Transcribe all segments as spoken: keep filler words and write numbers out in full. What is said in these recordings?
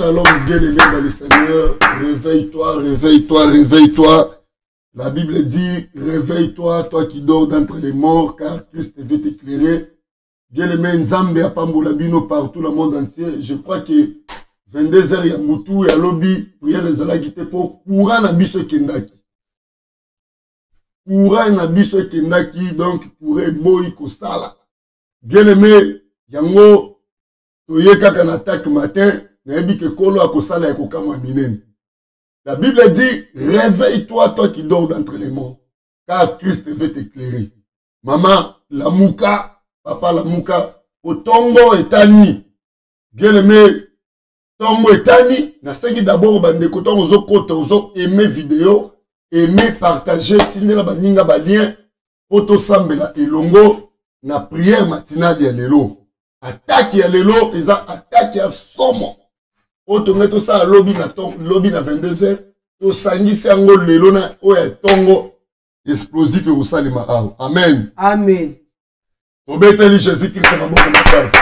shalom, bien-aimé dans le Seigneur. Réveille-toi, réveille-toi, réveille-toi. La Bible dit, réveille-toi, toi qui dors d'entre les morts, car Christ veut t'éclairer. Bien-aimé, Nzambe a pambola bino partout le monde entier. Je crois que vingt-deux heures, il y a Moutou et à lobby, prière les alagite pour courant na biso kendaki. Courant na biso kendaki, donc pourrait boy kosala. Bien-aimé, yango, toye kaka na attaque matin, naebi ke kolo akosala ya kokama minene. La Bible dit, réveille-toi, toi qui dors d'entre les morts, car Christ veut t'éclairer. Maman, la mouka, papa, la mouka, au tombo etani. Bien-aimé, tombo etani, na sengi d'abord bande koton ozo kote ozo aimer vidéo, aimer partager, tinde la baninga ba lien, poto sambela elongo, na prière matinale ya lelo. Attaque ya lelo, eza attaque ya somo. Oto meto sa lobby na ton, lobby na vingt-deux heures, to sangi se ango lelo na oya tongo explosif e usalima ao. Amen. Amen. Obeteli Jésus-Christ na boko na place.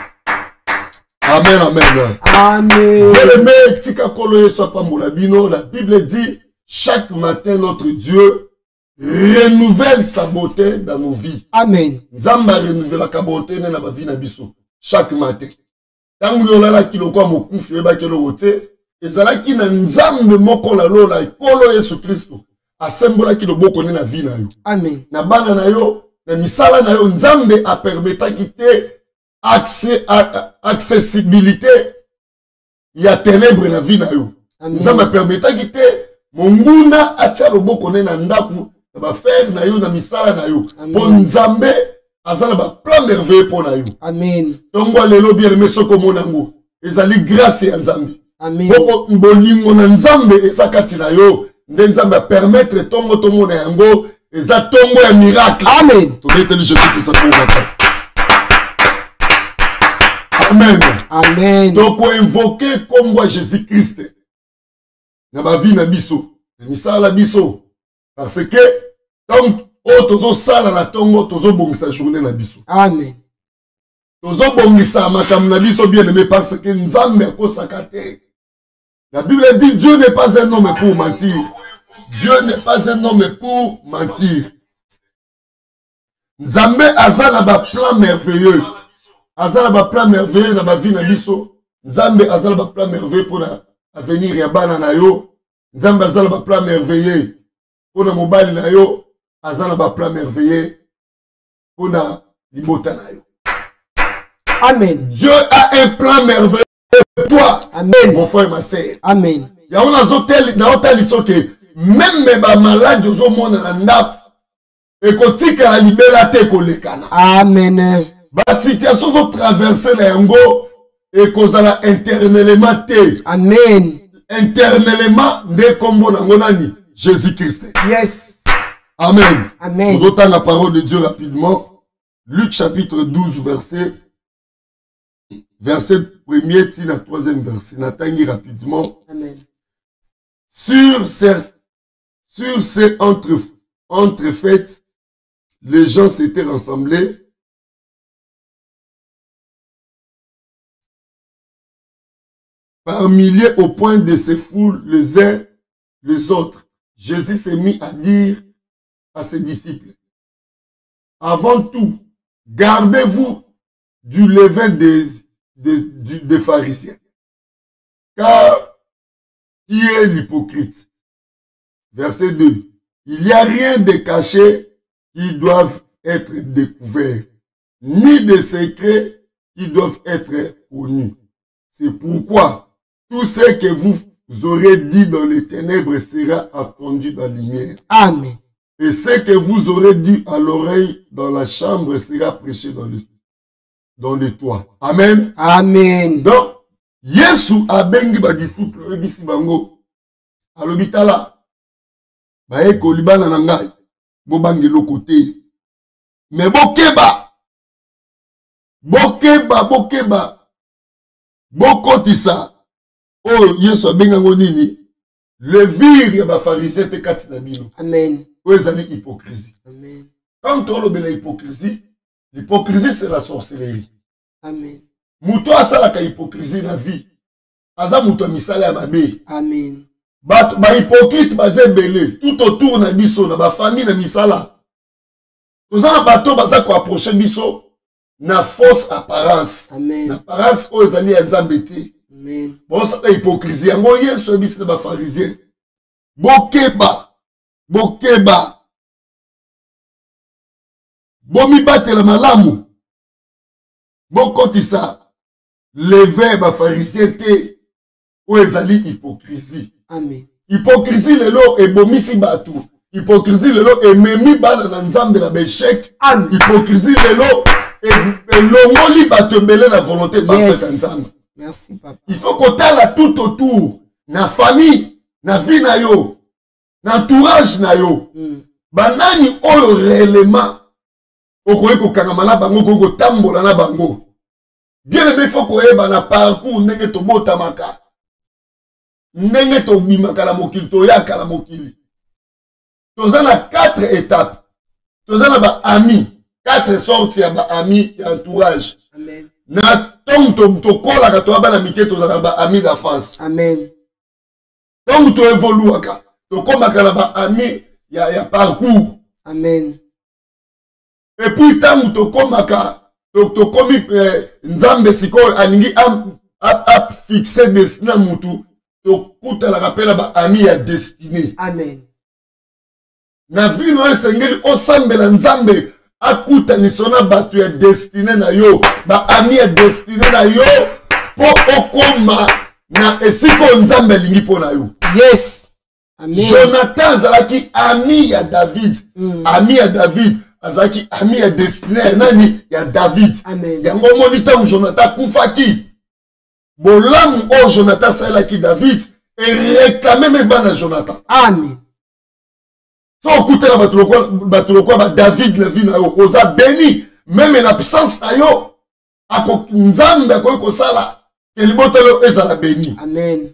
Amen, amen. Amen. Bien-aimé, tika kolo yeso pambola bino, la Bible dit, chaque matin notre Dieu renouvelle sa beauté dans nos vies. Amen. Nzamba renouvelle la beauté dans la vie na biso chaque matin. Tangu yolala kiloko mokufi eba kelo wote, ezalaki na nzambe moko la lola kolo Yesu Kristo. Asembola kiloboko na vie na yo. Amen. Na bana na yo, na misala na yo nzambe a permetaki te accès accessibilité ya ténèbres na vie na yo. Nzambe a permetaki te monguna acha loboko na ndaku ba faire na yo na misala na yo. Bon nzambe azala ba plan merveilleux pour na yo. Amen. Tongo lelo bien aimé soko monango. Ezali grâce ya nzambe. Amen. Boko bolingo na nzambe esakati na yo. Nde nzambe a permettre tongo tomo na yango eza tongo ya miracle. Amen. To meteli Jésus qui s'accombat. Amen. Amen. Donc on invoquer comme moi Jésus-Christ. Na ba vie na biso. Na misala biso. Parce que donc oh tozo sala na tongo tozo bongisa journée na biso. Amen. Tozo bongisa makam na biso bien aimé parce que nzambe akosaka te. La Bible dit Dieu n'est pas un homme pour mentir. Dieu n'est pas un homme pour mentir. Nzambe azala ba plan merveilleux. Azala ba plan merveilleux na ba vie na biso. Nzambe azala ba plan merveilleux pour la avenir ya bana na yo. Nzambe azala ba plan merveilleux pour na mobile na yo. Azala ba plan merveilleux pour na libota na yo. Amen. Dieu a un plan merveilleux pour toi. Amen. Mon frère et ma sœur. Amen. Ya on a zotel na hôtel isoke même ba malade zo mona na ndap e kotika la libela te kolekana. Amen. Ba situation zo traverser na yango e kozala internellement te. Amen. Internellement nde kombo na ngonani Jésus-Christ. Yes. Amen. Amen. Nous entendons la parole de Dieu rapidement. Luc chapitre douze verset verset premier tina troisième verset. N'attendez rapidement. Amen. Sur ces sur ces entre entrefaites, les gens s'étaient rassemblés. Par milliers au point de se fouler les uns les autres. Jésus s'est mis à dire à ses disciples, avant tout, gardez-vous du levain des, des, des, des pharisiens. Car qui est l'hypocrite? Verset deux. Il n'y a rien de caché qui doivent être découverts, ni de secrets qui doivent être connus. C'est pourquoi tout ce que vous aurez dit dans les ténèbres sera entendu dans la lumière. Amen. Et ce que vous aurez dit à l'oreille dans la chambre sera prêché dans le, dans le toit. Amen. Amen. Donc, Yesu a bengi ba disciple ebisi bango. Alobitala. Ba eko libana na ngai. Bo bangelo côté. Mais bokeba. Bokeba, bokeba. Bokotisa. Oh, Yesu a benga ngonini. Le vir ya ba pharisien te kati na bino. Amen. Ezali hypocrisie. Amen. Quand on a l'hypocrisie, l'hypocrisie c'est la sorcellerie. Amen. Muto asala ka hypocrisie na vie. aza muto ya misala ya mabe. Amen. Ba ba hypocrite baza belé tout autour na biso na ba famille na misala. Toza na bato baza ko approcher biso na fausse apparence. Amen. Na apparence o ezali ya Nzambe te. Amen. Bon ça la hypocrisie yango Yesu ebisi na ba pharisien. Bokeba. Bokeba. Bomi batela malamu. Bokotisa. Lever ba pharisien te. O ezali hypocrisie. Amen. Hypocrisie lelo ebomisi bato. Hypocrisie lelo ememi bana na Nzambe na beshek. Amen. Hypocrisie lelo elongoli bato ebele na volonté parfaite ya Nzambe. Merci papa. Il faut qu'on tala tout autour. Na famille, na vie na yo, na entourage na yo. Mm. Banani oyo réellement okoyi kokangama na bango, okoyi kotambola na bango. Bien aimé, il faut qu'on ait na parcours ndenge tobotamaka. Ndenge tobimaka la mokili, toyaka la mokili. Toza na quatre étapes. Toza na ba amis, quatre sortes ya ba amis ya entourage. Amen. Na tom to to kola ka to bana mike toza na ba amis d'enfance. Amen. Tom to évoluaka. To komaka na ba amis ya ya parcours. Amen. Et puis tam to komaka to to komi eh, Nzambe sikoyo alingi am ap, ap fixer destina mutu. To kuta la rappela ba amis ya destinée. Amen. Na vie no esengeli osambela Nzambe akuta nisona batu ya destiné na yo ba ami ya destiné na yo po okoma na esiko Nzambe alingi po na yo. Yes. Amen. Jonathan azalaki ami ya David. Mm. Ami ya David azalaki ami ya destiné ya nani ya David. Amen. Yango moni tango Jonathan kufaki bolamu o Jonathan salaki David et réclamé me bana Jonathan. Amen. So okutela bato lokwa ba David na vie na yo oza béni même en absence na yo ako Nzambe akoki kosala ke libota lo ezala béni. Amen.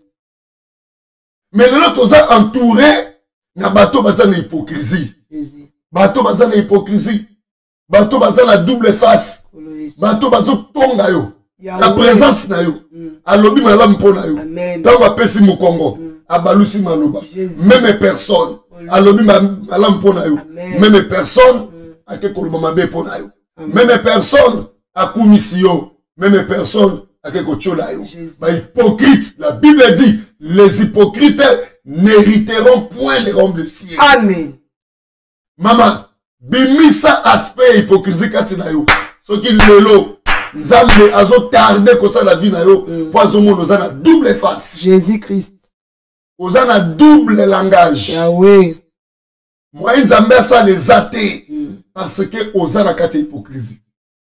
Mais lelo toza entouré na bato baza na hypocrisie. Jésus. Bato baza na hypocrisie. Bato baza na double face. Bato bazo tonga yo. La présence na yo. Mm. Alobi malamu mpo na yo. Amen. Tango apesi mokongo. Mm. Abalusi maloba. Jésus. Même personne. Alobi malamu mpo na yo. Amen. Même personne. Mm. Ake koloba mabe mpo na yo. Amen. Même personne akumisi yo. Même personne ake kochola yo. Ba hypocrite. La Bible dit les hypocrites n'hériteront point les royaumes de ciel. Amen. Maman, bimisa aspect hypocrisie kati na yo. Soki lelo Nzambe azo tarder kosa la vie na yo. Mm. Po azomona oza na double face. Jésus Christ. Oza na double langage. Yahweh. Moi Nzambe asa les athées. Mm. Parce que oza na kati hypocrisie.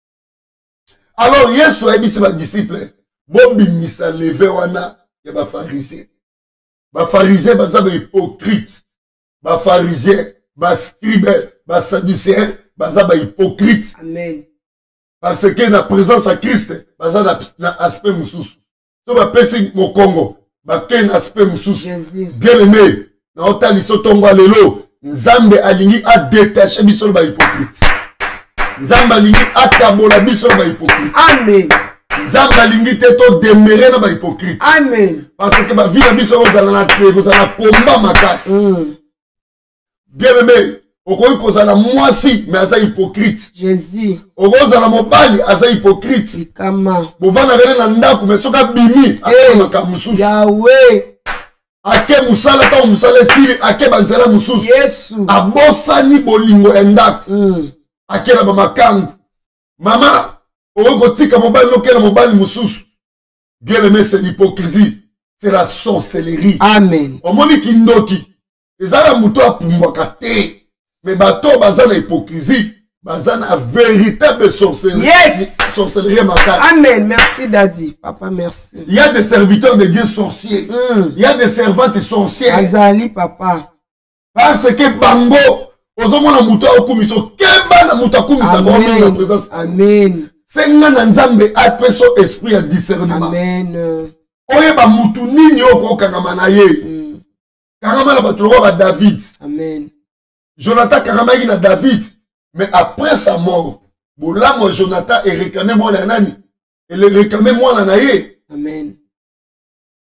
Alors Yesu ayebisi ba disciple bo bimisa leve wana ya ba pharisien. Ba pharisien baza ba hypocrite. Ba pharisien, ba scribe, ba sadducéen baza ba hypocrite. Amen. Parce que na présence à Christ baza na, na aspect mususu. So ba pesi mokongo ba ke na aspect mususu. Jésus. Bien aimé, na otali so tongo lelo Nzambe alingi a détacher biso ba hypocrite. Nzambe alingi akabola biso ba hypocrite. Amen. Nzambe alingi te to demeurer na ba hypocrite. Amen. Parce que ba vie na biso ozala na te kozala combat makasi. Mm. Bien aimé, okoki kozala mwasi mais aza hypocrite. Jésus. Okozala mobali aza hypocrite. Ikama. Bovana vele na ndako mais soka bimi ake makamu mususu. Yahweh. Ake musala ta musala siri ake banzela mususu. Yesu. Abosani bolingo ya ndako. Mm. Ake na bamakangu. Mama, okoki kotika mobali noke na mobali mususu. Bien aimé, c'est l'hypocrisie. C'est la sorcellerie. Amen. Omoni kindoki. Ezala muto apumbwaka te. Mais bato baza na hypocrisie. Baza na véritable sorcellerie. Yes. Sorcellerie makasi. Amen. Merci Daddy. Papa, merci. Il y a des serviteurs de Dieu sorciers. Mm. Il y a des servantes sorcières. Azali papa. Parce que bango, ozomona muto akumiso, keba na muto akumisa kwa na présence. Amen. Senga na Nzambe apeso esprit ya discernement. Amen. Oye ba mutu nini oko kangama na ye. Mm. Kangama na bato ba David. Amen. Jonathan karamaki na David. Mais après sa mort, bolamo Jonathan est réclamé moi la nani. Elle est réclamé moi la naye. Amen.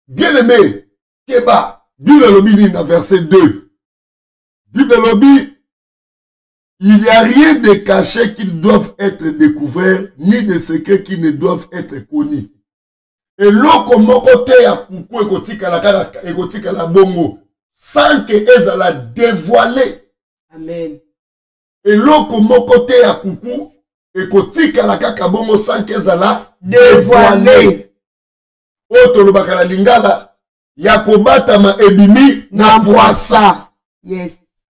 Bien aimé, Keba, Bible lobby dans verset deux. Bible lobby, il n'y a rien de caché qui ne doivent être découverts, ni de secrets qui ne doivent être connus. Et l'autre côté à coucou écotika la écotika la bongo, sans que ezala dévoilé. Amen. Et l'autre côté à coucou écotika la kaka bongo sans que ezala dévoilé. Oto lo bakala lingala yakobata ma ebimi na poissa. Yes.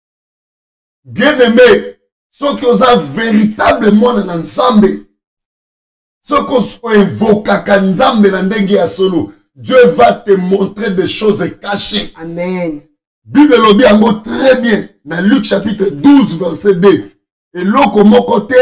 Bien aimé, ce qui vous a véritablement dans ensemble, ce qui vous invoque Nzambe na ndenge ya solo, Dieu va te montrer des choses cachées. Amen. Bible le dit en mot très bien dans Luc chapitre douze verset deux. Et l'autre mon côté,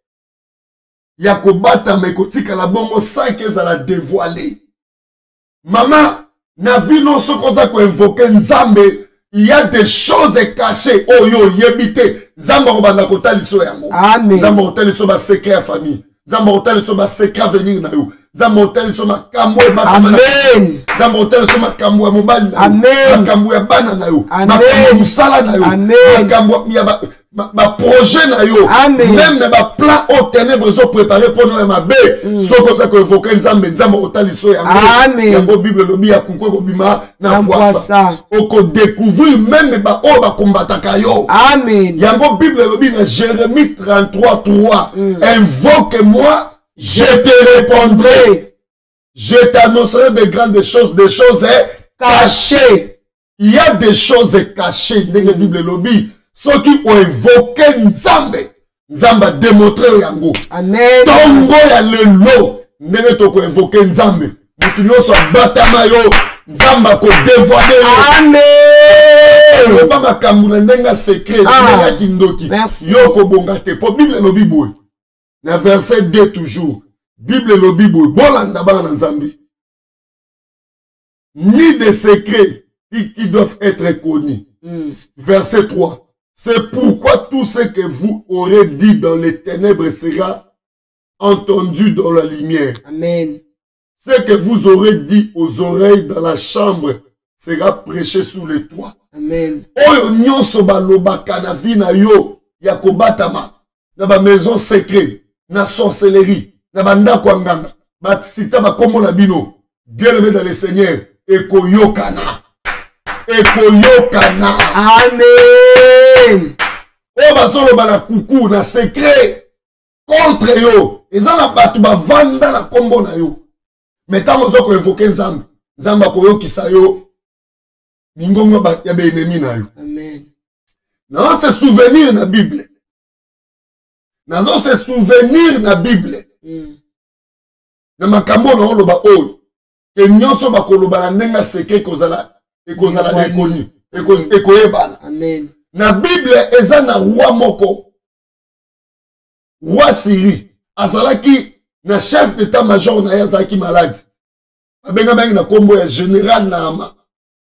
yakobata me kotika la bongo sans qu'elle la dévoiler. Maman, na vie non ce qu'on a invoqué Nzambe. Il y a des choses cachées. Oh yo, yebite. Zamba robanda kota liso yango. Amen. Zamba hotel liso ba secret à famille. Zamba hotel liso ba secret venir na yo. Zamba hotel liso ma kamwe ba. Amen. Zamba hotel liso ma kamwe mobile na yo. Amen. Ma kamwe bana na yo. Amen. Ma kamwe musala na yo. Amen. Ma kamwe ya ba ma projet na yo. Amen. Même ba plan aux ténèbres sont préparés pour nous ma bé. Ce qu'on ça que évoquer Nzambe Nzamba hotel liso yango. Amen. Yango Bible lobi ya kukwe ko bima na poissa. Oko découvrir même ba o ba combataka yo. Amen. Yango Bible lobi na Jérémie trente-trois trois. Mm. Invoque-moi, je te répondrai. Je t'annoncerai des grandes choses, des choses cachées. Il y a des choses cachées dans la Bible lobi. Ceux qui ont invoqué Nzambe, Nzamba démontré yango. Amen. Tongo ya lelo, ndenge to ko invoqué Nzambe. Mutu nyonso batama yo, Nzamba ko dévoiler. Amen. Yo ba makambu na ndenga secret, ndenga kindoki. Yo ko bonga te. Po Bible lobi boy. Na verset deux toujours. Bible lobi boy. Bolanda ba na Nzambi. Ni des secrets qui, qui doivent être connus. Mm. Verset trois. C'est pourquoi tout ce que vous aurez dit dans les ténèbres sera entendu dans la lumière. Amen. Ce que vous aurez dit aux oreilles dans la chambre sera prêché sous le toit. Amen. Oyo nyonso balobaka na vi na yo ya kobatama na ba maison secret na sorcellerie na bandako nganga ba sita ba kombo na bino bien aimé dans le Seigneur ekoyokana ekoyokana. Amen. O bazolo bala kuku na secret contre yo ezana batu ba vanda na kombo na yo. Mais tant que vous invoquez Nzambe, Nzamba koyokisa yo mingongo ba ya be ennemi na yo. Amen. Non, c'est souvenir na Bible. Non, c'est souvenir na Bible. Mm. Na makambo na oloba oyo. Ke nyonso ba koloba na ndenga seke kozala e kozala ekoni, e koyebala. Amen. Na Bible eza na roi moko. Roi Syrie azalaki na chef d'état-major na yazaki malade. Abenga bengi na kombo ya général Naama.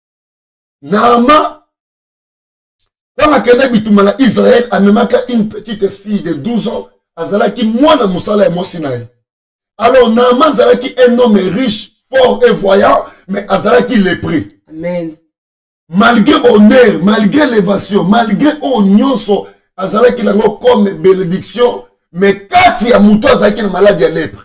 Naama, quand la Kenya bitumala Israël amemaka une petite fille de douze ans, azalaki mwana musala ya Mosinaï. Alors Naama azalaki un homme riche, fort et voyant, mais azalaki lépreux. Amen. Malgré honneur, malgré l'évasion, malgré onyonso, azalaki lango comme bénédiction, mais quand il y a mouton azalaki na maladie ya lèpre.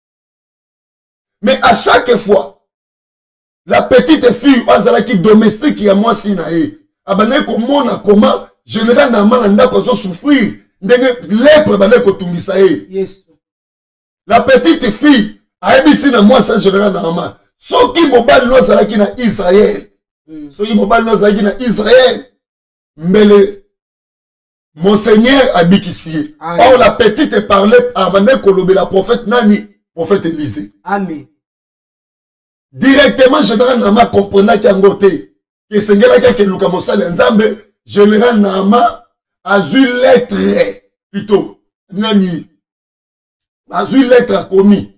Mais à chaque fois, la petite fille azalaki domestique ya mwasi na ye abane komona comment général na mananda ko souffrir ndenge lèpre bane ko tungisa ye. Yes. La petite fille aebisi na mwasi général na mama soki mobali no azalaki na Israël. Mm. Soki mobali no azalaki na Israël mbele Monseigneur abikisi. Or la petite parlait abane ko lobela prophète nani prophète Élisée. Amen. Directement, général Nama comprenait qu'il y a un côté. Que c'est quelqu'un qui est Luka Moussal Nzambe, général Nama a eu lettre, plutôt, Nani, a eu lettre à commis.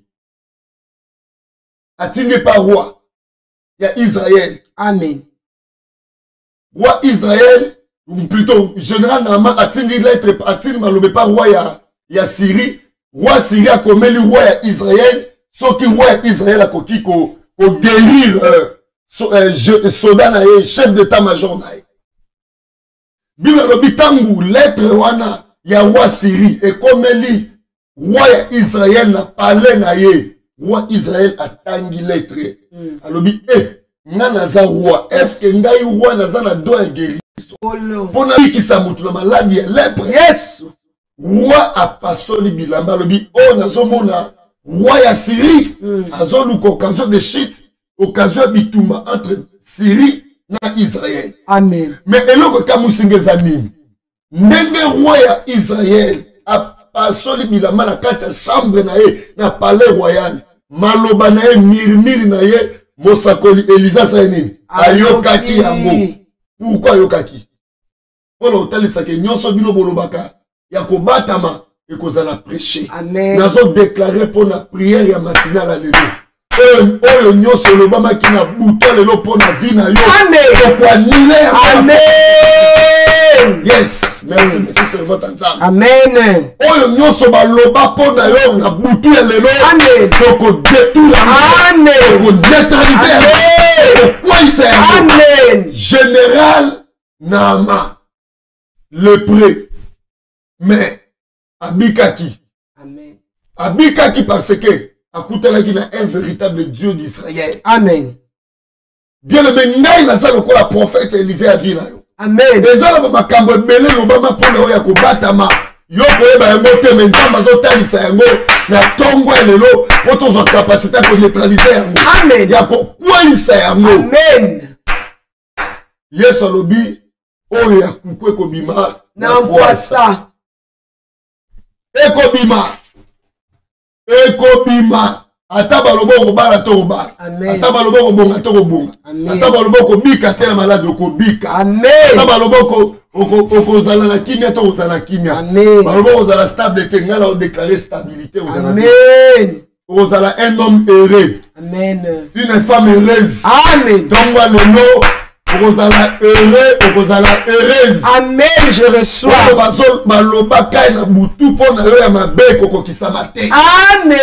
A tigné par roi. Il y a Israël. Amen. Roi Israël, ou plutôt, général Nama a tigné lettre, a tigné malobé par roi, il y a Syrie. Roi Syrie a commis le roi Israël, sauf que roi Israël a coquille pour guérir euh, so, euh, je, soldat na ye, chef d'état-major na ye. Bible lobi tangu lettre wana ya roi Syrie et comme li roi ya Israël na parlé na ye, roi Israël a tangi lettre. Mm. Alobi eh nga naza roi, est-ce que ngai roi naza na do ya guérison? Pona ki sa mutu na maladie ya lèpre. Yes. Roi a pasoli bilamba alobi oh nazo mona roi ya Syrie mm. azoluka occasion de shit, occasion bitumba entre Syrie na Israël. Amen. Mais eloko kamusingeza nini? Ndenge roi ya Israël a pasoli bilamba na kati ya chambre na ye na palais royal. Maloba na ye mirmiri na ye mosakoli Elisa sa nini? Ayokaki yango. Pourquoi ayokaki? Pona otalisa ke nyonso bino bolobaka ya kobatama et kozala prêcher. Amen. Nazo déclarer pour la prière ya matinale lelo. Oyo nyonso lobama ki na buto lelo pour na vie na yo. Amen. Kwa nile. Amen. Yes. Merci monsieur c'est votre ensemble. Amen. Oyo nyonso ba loba pour na yo na buto lelo. Amen. Donc détruire. Amen. Pour neutraliser. Amen. Pourquoi il sert? Amen. Général Nama le pré. Mais Abikaki. Amen. Abikaki parce que Akutalaki na un véritable Dieu d'Israël. Amen. Bien le mengai na ça le la prophète Élisée a vu là. Amen. Les ala ba kambo belé lobama pona oya ko batama. Yo ko eba yango te mais nzamba zo talisa yango na tongo lelo poto zo capacité pour neutraliser yango. Amen. Ya ko kwisa yango. Amen. Yesu lobi oya kukwe ko bima na kwasa. Ekobima. Ekobima. Ata balobo ko bala to ba. Ata balobo ko bonga to ko bonga. Ata balobo ko bika tela malade ko bika. Amen. Ata balobo ko ko ko zala na kimia to zala kimia. Amen. Balobo ko zala stable te ngala o déclarer stabilité aux Amen. Ko zala un homme heureux. Amen. Une femme heureuse. Amen. Donc le nom Ozala heureux, Ozala heureuse. Amen, je reçois. Amen.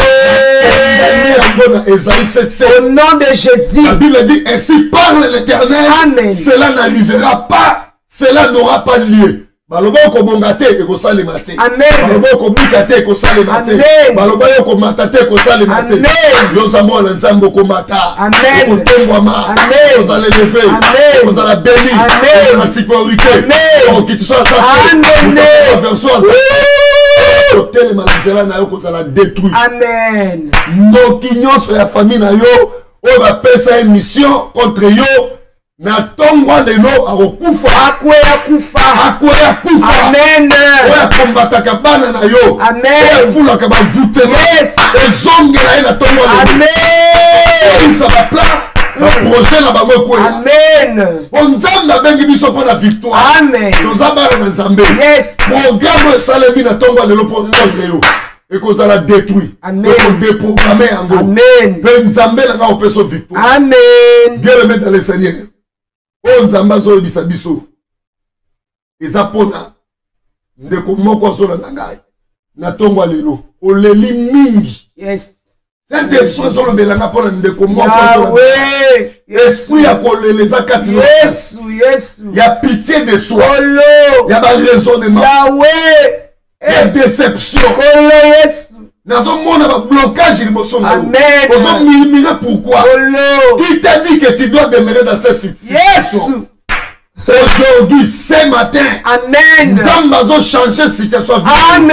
Au nom de Jésus. La Bible dit, ainsi parle l'Éternel. Amen. Cela n'arrivera pas, cela n'aura pas lieu. Baloboko bongate eko sale mate. Amen. Baloboko bikate eko sale mate. Amen. Baloboko matate eko sale mate. Amen. Yozamo la nzambo ko mata. Amen. Eko tembwa ma. Amen. Ozala levé. Amen. Ozala béni. Amen. Ozala sécurité. Amen. Ki tu sois santé. Amen. Verso sa. Tele malanzela na yo ko sala détruit. Amen. Noki nyonso ya famille na yo o ba pesa une mission contre yo. Na tongwa lelo akokufa akwe akufa akwe akufa amen oya kombataka bana na yo amen oya fulaka ba vutema yes ezongela ina tongwa lelo amen isa ba plan ba projet na bango ko amen bonzamba bengi biso pona victoire amen tozaba na nzambe yes programme esalemi na tongwa lelo pour notre yo ekozala détruit amen eko déprogrammer yango amen benzambe na nga opeso victoire amen bien le mettre dans le Seigneur. O nzamba zo bisa biso eza pona ndeko moko azola na ngai na tongwa lelo oleli mingi yes cet esprit zo lobelanga pona ndeko moko azola esprit ya koleleza kati yesu yesu ya pitié de soi olo ya ba raisonnement Yahweh ya déception olo yesu nazo mona ba blocage liboso na amen ozo mimira pourquoi olo qui t'a dit que tu dois demeurer dans cette situation yes aujourd'hui ce matin amen nzamba zo changer situation amen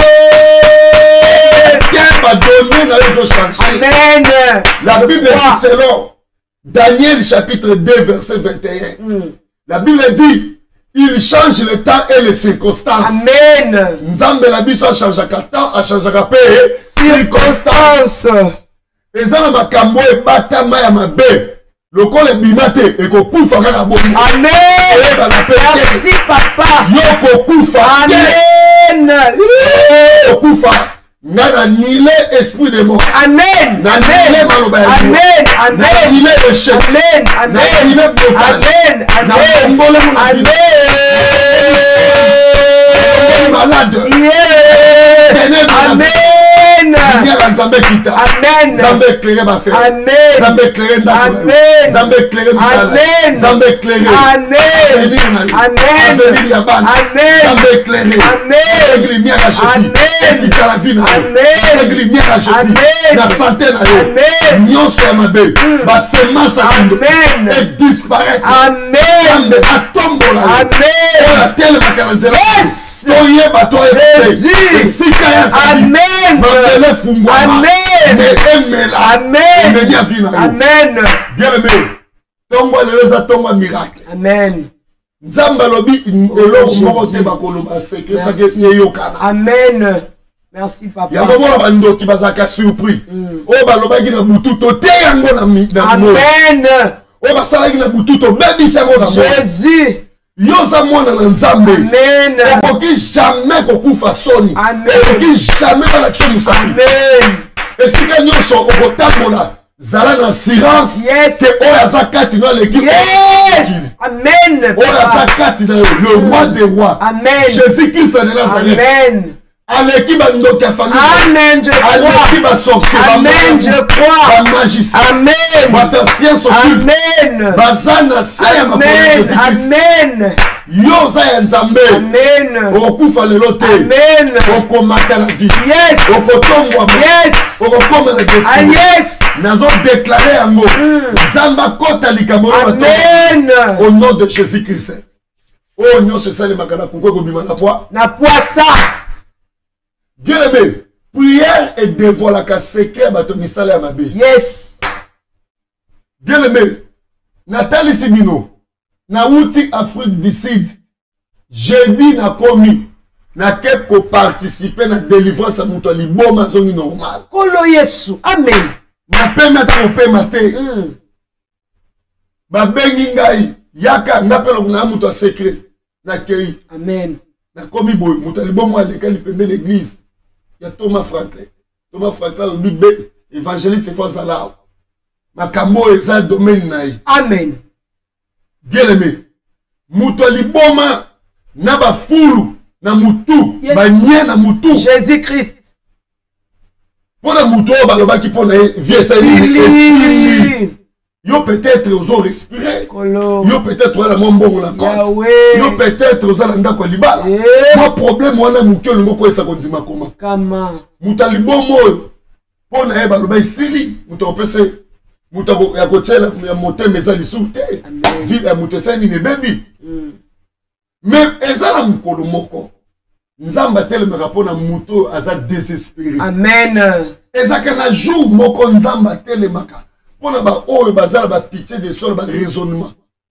Dieu va donner na yo changer amen la Bible dit selon Daniel chapitre deux verset vingt et un mm. La Bible dit il change le temps et les circonstances. Amen. Nzambe la biso a changé le temps, a changé les circonstances. Et ça, ma kambo et batama ya mabe. Le col est bimate et ko kufa kaka bomo. Amen. Merci papa. Yo ko kufa. Amen. Yo kufa. Nana nile esprit de mort. Amen. Amen. Amen. Amen. Nile échec. Amen. Amen. Nile blocage. Amen. Amen. Amen. Malade. Yeah. Amen. lumière nzambe kita Amen. nzambe éclairé ba faire Amen. nzambe éclairé ndako Amen. nzambe éclairé misala Amen. nzambe éclairé Amen. avenir na yo Amen. avenir ya bana Amen. nzambe éclairé Amen. avec lumière à Jésus Amen. ekita la vie na yo Amen. avec lumière à Jésus Amen. na santé na yo Amen. nyonso ya mabe ba semence ya ndo Amen. et disparaître Amen. nzambe atombola yo Amen. oyo atelemaka na nzela Yes. toyeba toyeba esika ya Amen. mabele fungwama Amen. me emela Amen. emeli avi na yo Amen. bien aimé ntongo lelo eza ntongo ya miracle Amen. nzambe alobi eloko moko te bakoloba sekre saki eyokana Amen. Merci papa. yango mona bandoki bazalaka surpris oyo balobaki na butu tote yango na mo Amen. oyo basalaki na butu tobebisi yango na mo Jésus. yo oza mwana na nzambe Amen. okoki jamais kokufa soni Amen. okoki jamais balakisa mosali Amen. esika nyonso okotambola zala na assurance Yes. ke oyo aza kati na aleki Yes. Amen. oyo aza Papa. kati na yo le roi des rois Amen. jésus christ de nazareth Amen. aleki bandoki ya famille Amen. Je aleki crois. basorcier Amen. Je crois. bamagicien Amen. bato ya science occulte Amen. baza na se ya makolo ya Amen. jésus christ Amen. yo oza ya nzambe Amen. okokufa lelo te Amen. okomata la vie Yes. okotongwama Yes. okokoma na Ah, destiny yes. nazodeklare yango nzambe akota likambo oyo Amen. au nom de jésus christ oyo nyonso esalemaka na kuku ekobima na poi Na poissa. bien aimé prière edevoilaka secret ya bato misala ya mabe Yes. bien aimé natalisi bino nauti afrique du sud jeudi nakomi nake koparticipe na délivrance ya moto ya liboma azongi normal Kolo Yesu. Amen. napemi ata kopema te Mm. babengi ngai yaka nga mpe longo na moto ya secret nakei Amen. nakomi boye moto ya liboma alekali pembe l'église ya thomas franklin thomas franklin alobi be évangéliste efo azala awa makambo oyo eza domaine na ye Amen. bien aimé moto ya liboma na bafulu na mutu Yes. banye na mutu Jésus Christ. mpo na mutu oyo balobaki mpo na ye vie esali esili Ili. yo peut-être ozo respire Kolo. yo peut-être oza na mwa mbongo na compte Yahweh. yo peut-être oza na ndako ya libala Eh. mwa problème wana moke olingo koyesa kondima koma Kama. moto ya liboma oyo mpo na ye baloba esili moto akopesa moto ya kotyela ya motema eza lisusu te Amen. vile ya moto esali nini ebebi Mm. me eza na mokolo moko nzambe atelemaka mpo na moto oyo aza désespéré Amen. ezalaka na jour moko nzambe atelemaka mpo na baoyo baza na bapitié de soi na baraisonnement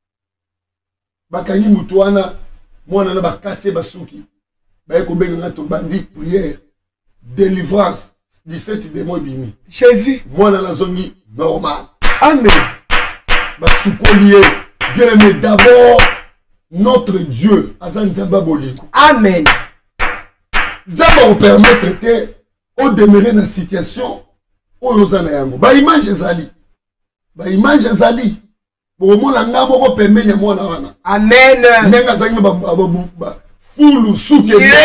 bakangi moto wana mwana na bakati ye basuki baye kobenganga tobandi prière délivrance dix-sept démon ebimi Jésus. mwana nazongi normal Amen. basukoli ye bien aimé d'abord notre dieu aza nzambe ya bolingo Amen. nzambe akopermettre te odemere na situation oyo oza na yango baimage ezali baimage ezali bokomona nga moko pembeni ya mwana wana Amen. ndenge azalaki na fulu suke me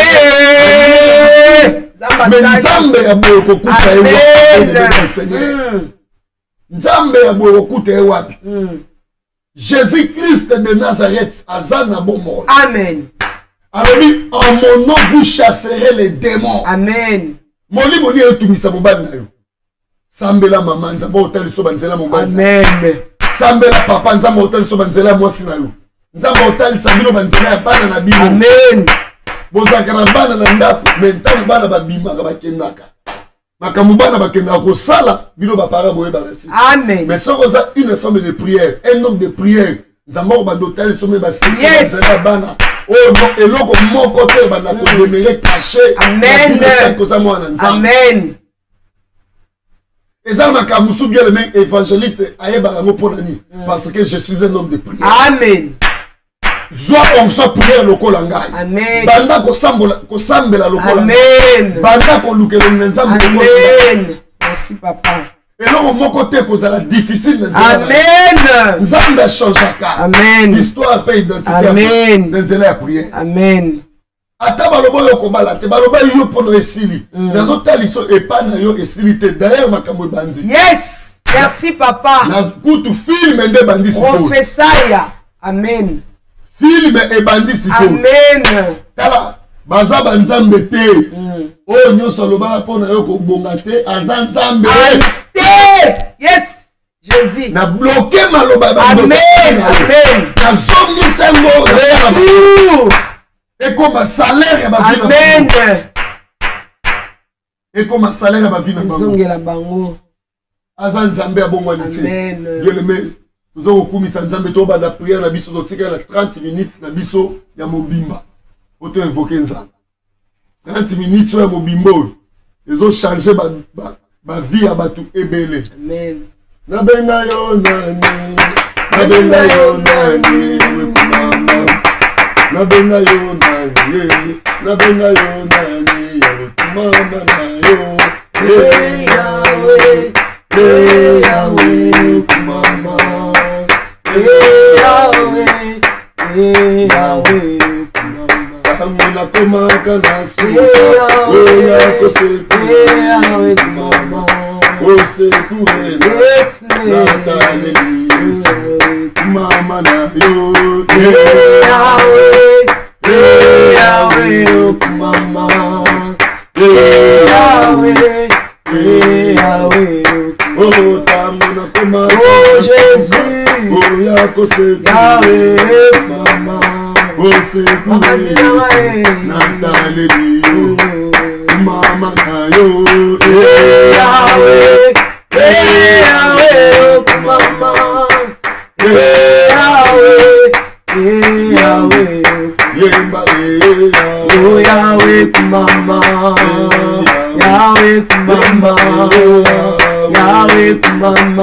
nzambe ya boye kokuta ye wapi Seigneur Mm. nzambe ya boye kokuta ye wapi Mm. jésus christ de nazareth aza na bomoi Amen. alobi en mon nom vous chasserez les démons Amen. molimo nini etumisa mobali na yo sambela mama nzambe otaliso banzela mobali Amen. sambela papa nzambe otaliso banzela ya mwasi na yo nzambe otalisa bino banzela ya bana na bino Amen. bozalaka na bana na ndako me ntango bana babimaka bakendaka makambo bana bakendaka kosala bino bapara boyebaka ti Amen. mais soki oza une femme de prière un homme de prière nzambe oko bando otaliso me basiki Yes. banzela ya bana oyo no- eloko moko te banda kodemere caché Amen. koza mwana nzambe Amen. eza na makambo mosusu bien aimé évangéliste ayebaka yango mpo na nini parce que je suis un homme de prière Amen. zwa onction prière lokola ngai Amen. banda kosambola- kosambela lokola ngai Amen. banda kolukela na nzambe lokola ngai. Amen. Merci papa. eloko moko te kozala difficile na nzela na ye. Amen. nzambe achangeaka Amen. histoire mpe identité Amen. na nzela ya prière Amen. ata baloba yo kobala te baloba yo pono esili nazotala liso epa na yo esili te d'ailleurs makambo ebandi Yes. Merci papa. na kutu film nde ebandi sikoyo Professaya. Amen. film ebandi sikoyo Amen. tala baza banzambe te oyo nyonso alobaka mpo na yo kobonga te aza nzambe Ante. Yes. Jésus. na bloke maloba Amen. Amen. nazongisa yango ekoma salaire ya bavi Amen. ekoma salaire ya bavi na bango Zongela bango. aza nzambe abongwani te Amen. bien-aimé toza kokumisa nzambe tobanda priere na biso totikala trente minutes na biso ya mobimba po toinvoke nzambe trente minutes oyo ya mobimba oyo ezochange bavie ya bato ebele Amen. nabenga yo nani nabenga yo nani wekumama nabenga yo nani nabenga yo nani ya wekumama na yo hey Yahweh hey Yahweh kumama hey Yahweh hey Yahweh kumama tango nakomaka na suka oya koseka hey Yahweh kumama osekure Yesu natale Yesu mama na yo hey Yahweh hey Yahweh mama hey Yahweh hey Yahweh oh tango nakoma oh Jésus oh ya koseka Yahweh mama osekure natale yo mama na yo hey Yahweh hey Yahweh mama hey Yahweh hey Yahweh yemba hey oh Yahweh mama Yahweh mama Yahweh mama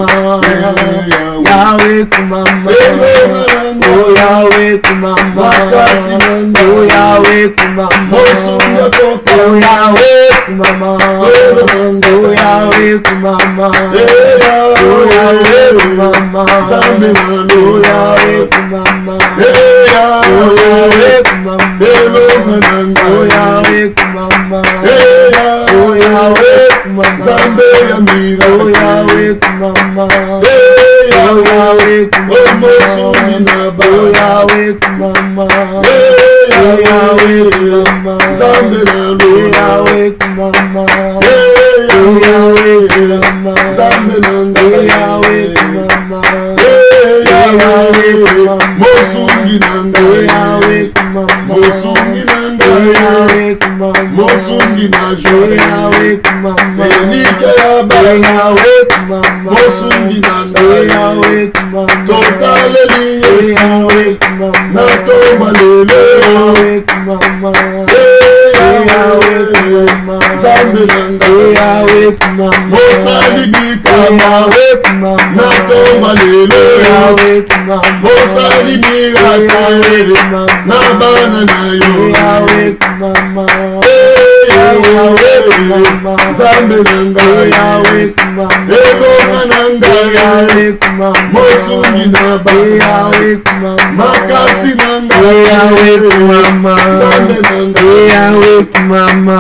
Yahweh mama oh Yahweh mama oh Yahweh mama oh Yahweh mama oh Yahweh mama oh Yahweh mama oh Yahweh mama oh Yahweh mama oh Yahweh mama oh Yahweh mama Zambe ya mira oh Yahweh mama oh Yahweh mama oh Yahweh mama oh Yahweh mama Zambe na oh Yahweh mama oh Yahweh mama Zambe na oh Yahweh mama oh Yahweh mama mosungi nanga oh Yahweh mama mosungi nanga oh Yahweh mama mosungi na jo Yahweh mama enika ya ba Yahweh mama mosungi nanga oh Yahweh mama totaleli Yahweh mama na tomba lele Yahweh mama oh Yahweh mama Zambe nanga oh Yahweh mama mosali bika Yahweh mama na tomba lele Yahweh mama mosali bika Yahweh mama na bana na yo Yahweh mama Yahweh mama Zambe nanga Yahweh mama ego nanga Yahweh mama mosungi na ba Yahweh mama makasi nanga Yahweh mama Zambe nanga Yahweh mama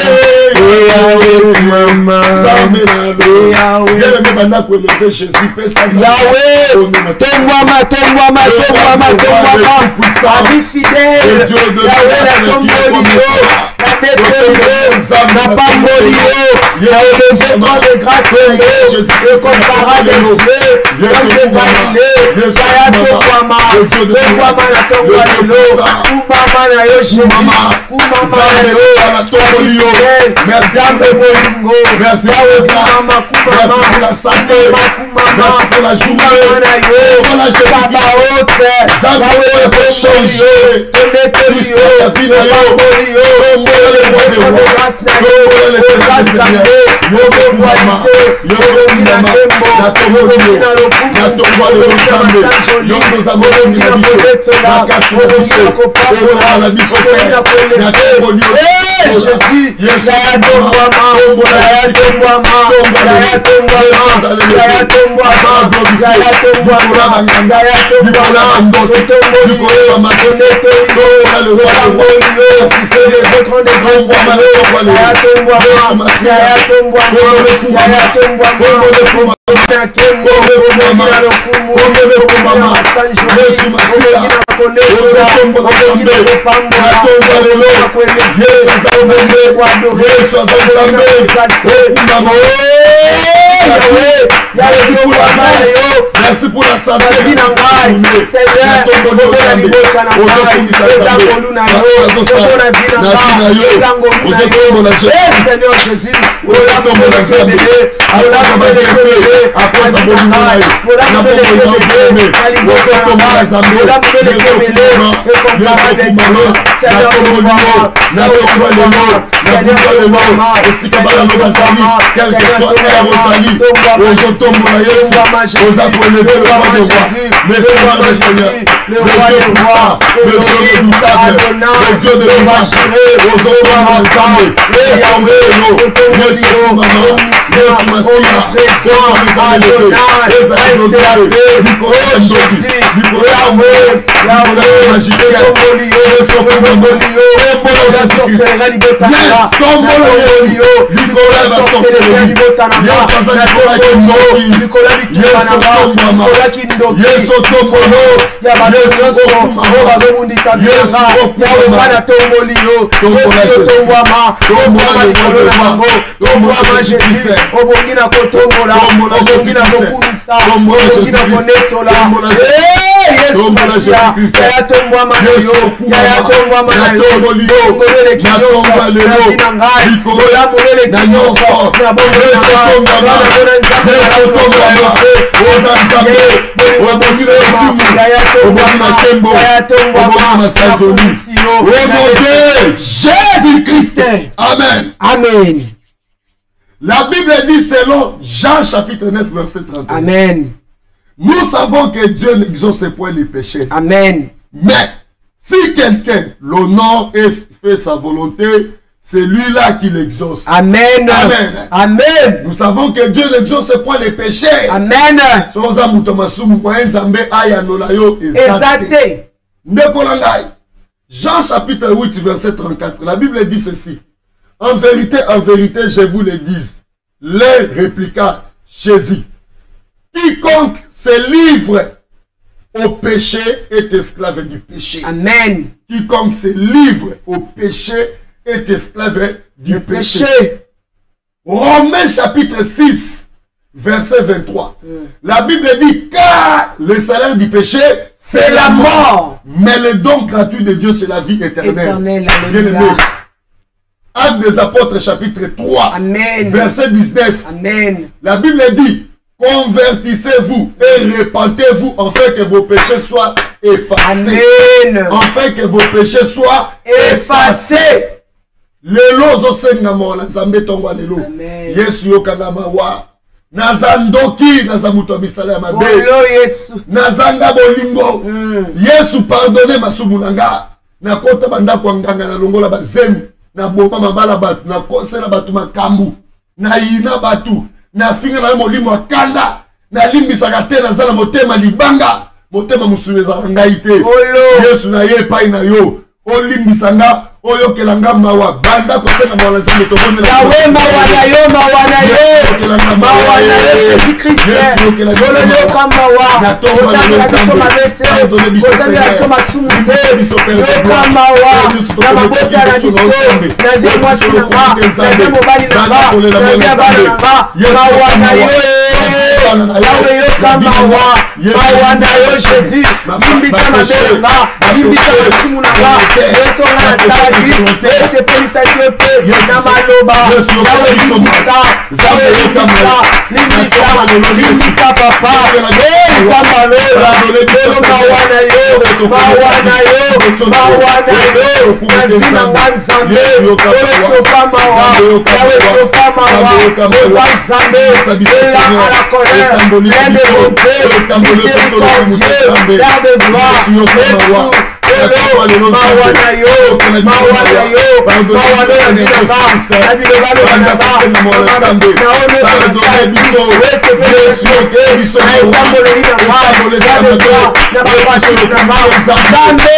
Yahweh mama Zambe nanga Yahweh yele banda ko lever Jésus pesa Yahweh tongwama tongwama tongwama tongwama ami fidèle Yahweh na tomboli yo na meteli yo na pamboli yo na élevé de grâce yo incomparable Dieu comme de Galilée saya tongwama tongwama na tongwalelo kumama na yo Jésus kumama na yo tomboli yo Zambe bolingo Yahweh kumama kumama pour la santé kumama pour la journée na yo pour la baba haute Zambe pour changer tomboli yo la vie na yo tomboli yo le roi des rois le grâce Seigneur yo mama yo mama na tomboli yo na tomboli yo Zambe yo nous avons mis la biso na kaso biso na biso na tomboli yo Jésus. Yaya tombwama. Yaya tombwama. Yaya tombwama. Yaya tombwama. Yaya tombwama. Yaya tombwama. Otombolio. Onetolio. Otambolio. Votre des grands voyous. Yaya tombwama. Yaya tombwama. Yaya tombwama. Merci pour la santé. Seigneur Jésus, le roi des rois, le Dieu de obongina kotongola obongina kokumisa obongina konetola Yesu Masia ya tombwa manayo ya tombwa manayo ngolele kinyo na ngai kola molele kinyo na bongo na ngai na bona nzambe ya tombwa ozanzambe obongina ma ya tombwa ma ya tombwa ma sajoni au nom de Jésus-Christ. Amen. Amen. La Bible dit selon Jean chapitre neuf verset trente et un. Amen. Nous savons que Dieu n'exauce point les péchés. Amen. Mais si quelqu'un l'honore et fait sa volonté, c'est lui-là qui l'exauce. Amen. Amen. Amen. Nous savons que Dieu n'exauce point les péchés. Amen. Exacté. Jean chapitre huit verset trente-quatre. La Bible dit ceci. En vérité, en vérité, je vous le dis. Les répliqua Jésus. Quiconque se livre au péché est esclave du péché. Amen. Quiconque se livre au péché est esclave du péché. péché. Romains chapitre six, verset vingt-trois. Mm. La Bible dit, car le salaire du péché, c'est la mort. mort. Mais le don gratuit de Dieu, c'est la vie éternelle. Éternelle, bien-aimé. Actes des apôtres chapitre trois, Amen. verset dix-neuf. Amen. La Bible dit, convertissez-vous et repentez-vous afin que vos péchés soient effacés. Amen. Afin que vos péchés soient effacés. Lelo zosenga mola nzambe tongwa lelo. Yesu yokanga mawa. Nazandoki nazamuto misala ya mabe. Olo Yesu. Nazanga bolingo. Mm. Yesu pardonne masumu nanga. Na kota banda kwa nganga na longola bazemu. Na boma mabala batu. Na kosela batu makambu. Na ina batu. Na finga na molimo akanda. Na limbisa kate na zala motema libanga. Motema musuweza ngai te. Olo. Yesu na ye pai na yo. Olimbisa nga. Oyo kelanga mawa banda kosenga mawa nzambe tobone la Yawe mawa na yo mawa na yo mawa na yo Jésus Christ Yolo yo kama wa Kotami la biso mabete Kotami la biso masumute Yo kama wa Na mabote na biso Na vye mwasi na nga Na vye mobali na nga Na vye bala na nga Mawa na yo Yawe yo kama wa Mawa na yo Jésus Limbisa mabele nga Limbisa masumu na nga Yeso nga na tala c'est police à Dieu na maloba yawe limbisa yawe limbisa limbisa limbisa papa eh kama lola lelo mawana yo mawana yo mawana yo nazina nganzambe yawe kama wa yawe kama wa nzambe ela ala colère plein de bonté miséricordieux plein de gloire kolo mawa na yo mawa na yo mawa na yo bilanga na biloba lobananga naone biso biso biso na etamboleli na nga na bapasi na nga Nzambe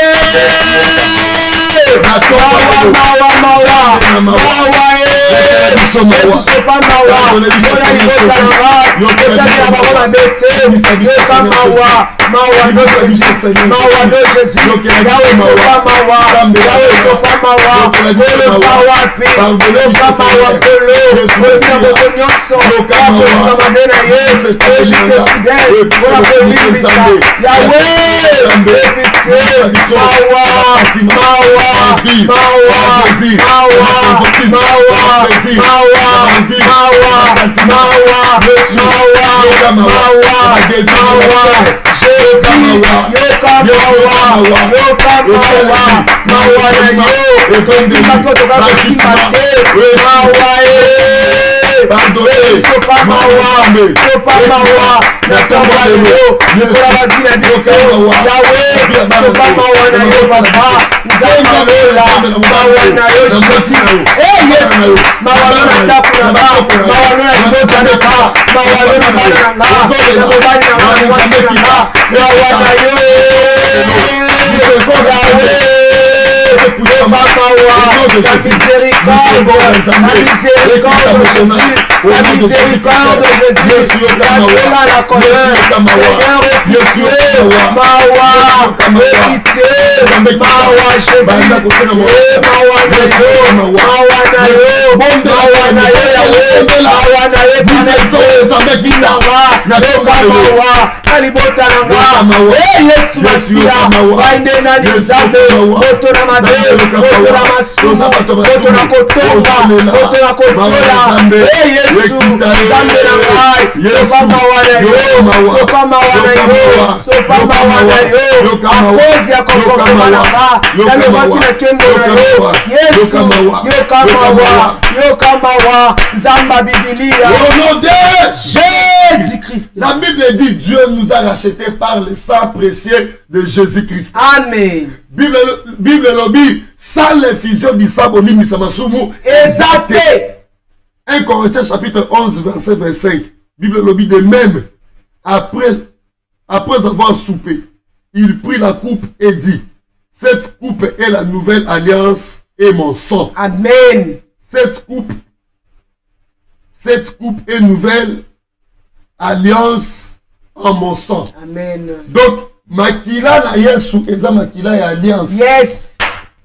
mawa mawa mawa mawa sopa mawa mona libota na nga otabila bango mabete yoka mawa mawa no Jésus mawa no Jésus yawe sopa mawa yawe sopa mawa koloba wapi yoka mawa kolo kolina moto nyonso akozwa mabe na ye ejite fidele mpona kolimbisa yawe epitie mawa mawa mawa mawa mawa La miséricorde, la miséricorde de Jésus, la miséricorde de Jésus, la la colère, Seigneur, pitié, mawa, pitié, mawa Jésus, mawa na yo, mawa na yo, mawa na yo, Yahweh, mawa na yo, Paneko, Binanga, yoka mawa, alibota nanga, eh Yesu Masia, wainde nani Nzambe, moto na made, moto na masu, moto na kotonga, moto na kotola, eh Yesu, Nzambe na ngai, sopa mawa na yo, sopa mawa na yo, sopa mawa na yo, akozi ya komportema na nga, nalobaki na kembo na yo, Yesu, yoka mawa, yoka mawa, Nzamba Bibilia, au nom de Jésus-Christ. La Bible dit Dieu nous a rachetés par le sang précieux de Jésus-Christ. Amen. Bible Bible lobby sans l'infusion du sang bolimi samasumu exacté. un Corinthiens chapitre onze verset vingt-cinq. Bible lobby de même après après avoir soupé, il prit la coupe et dit: cette coupe est la nouvelle alliance et mon sang. Amen. Cette coupe Cette coupe est nouvelle alliance en mon sang. Amen. Donc, makila na Yesu eza makila ya alliance. Yes.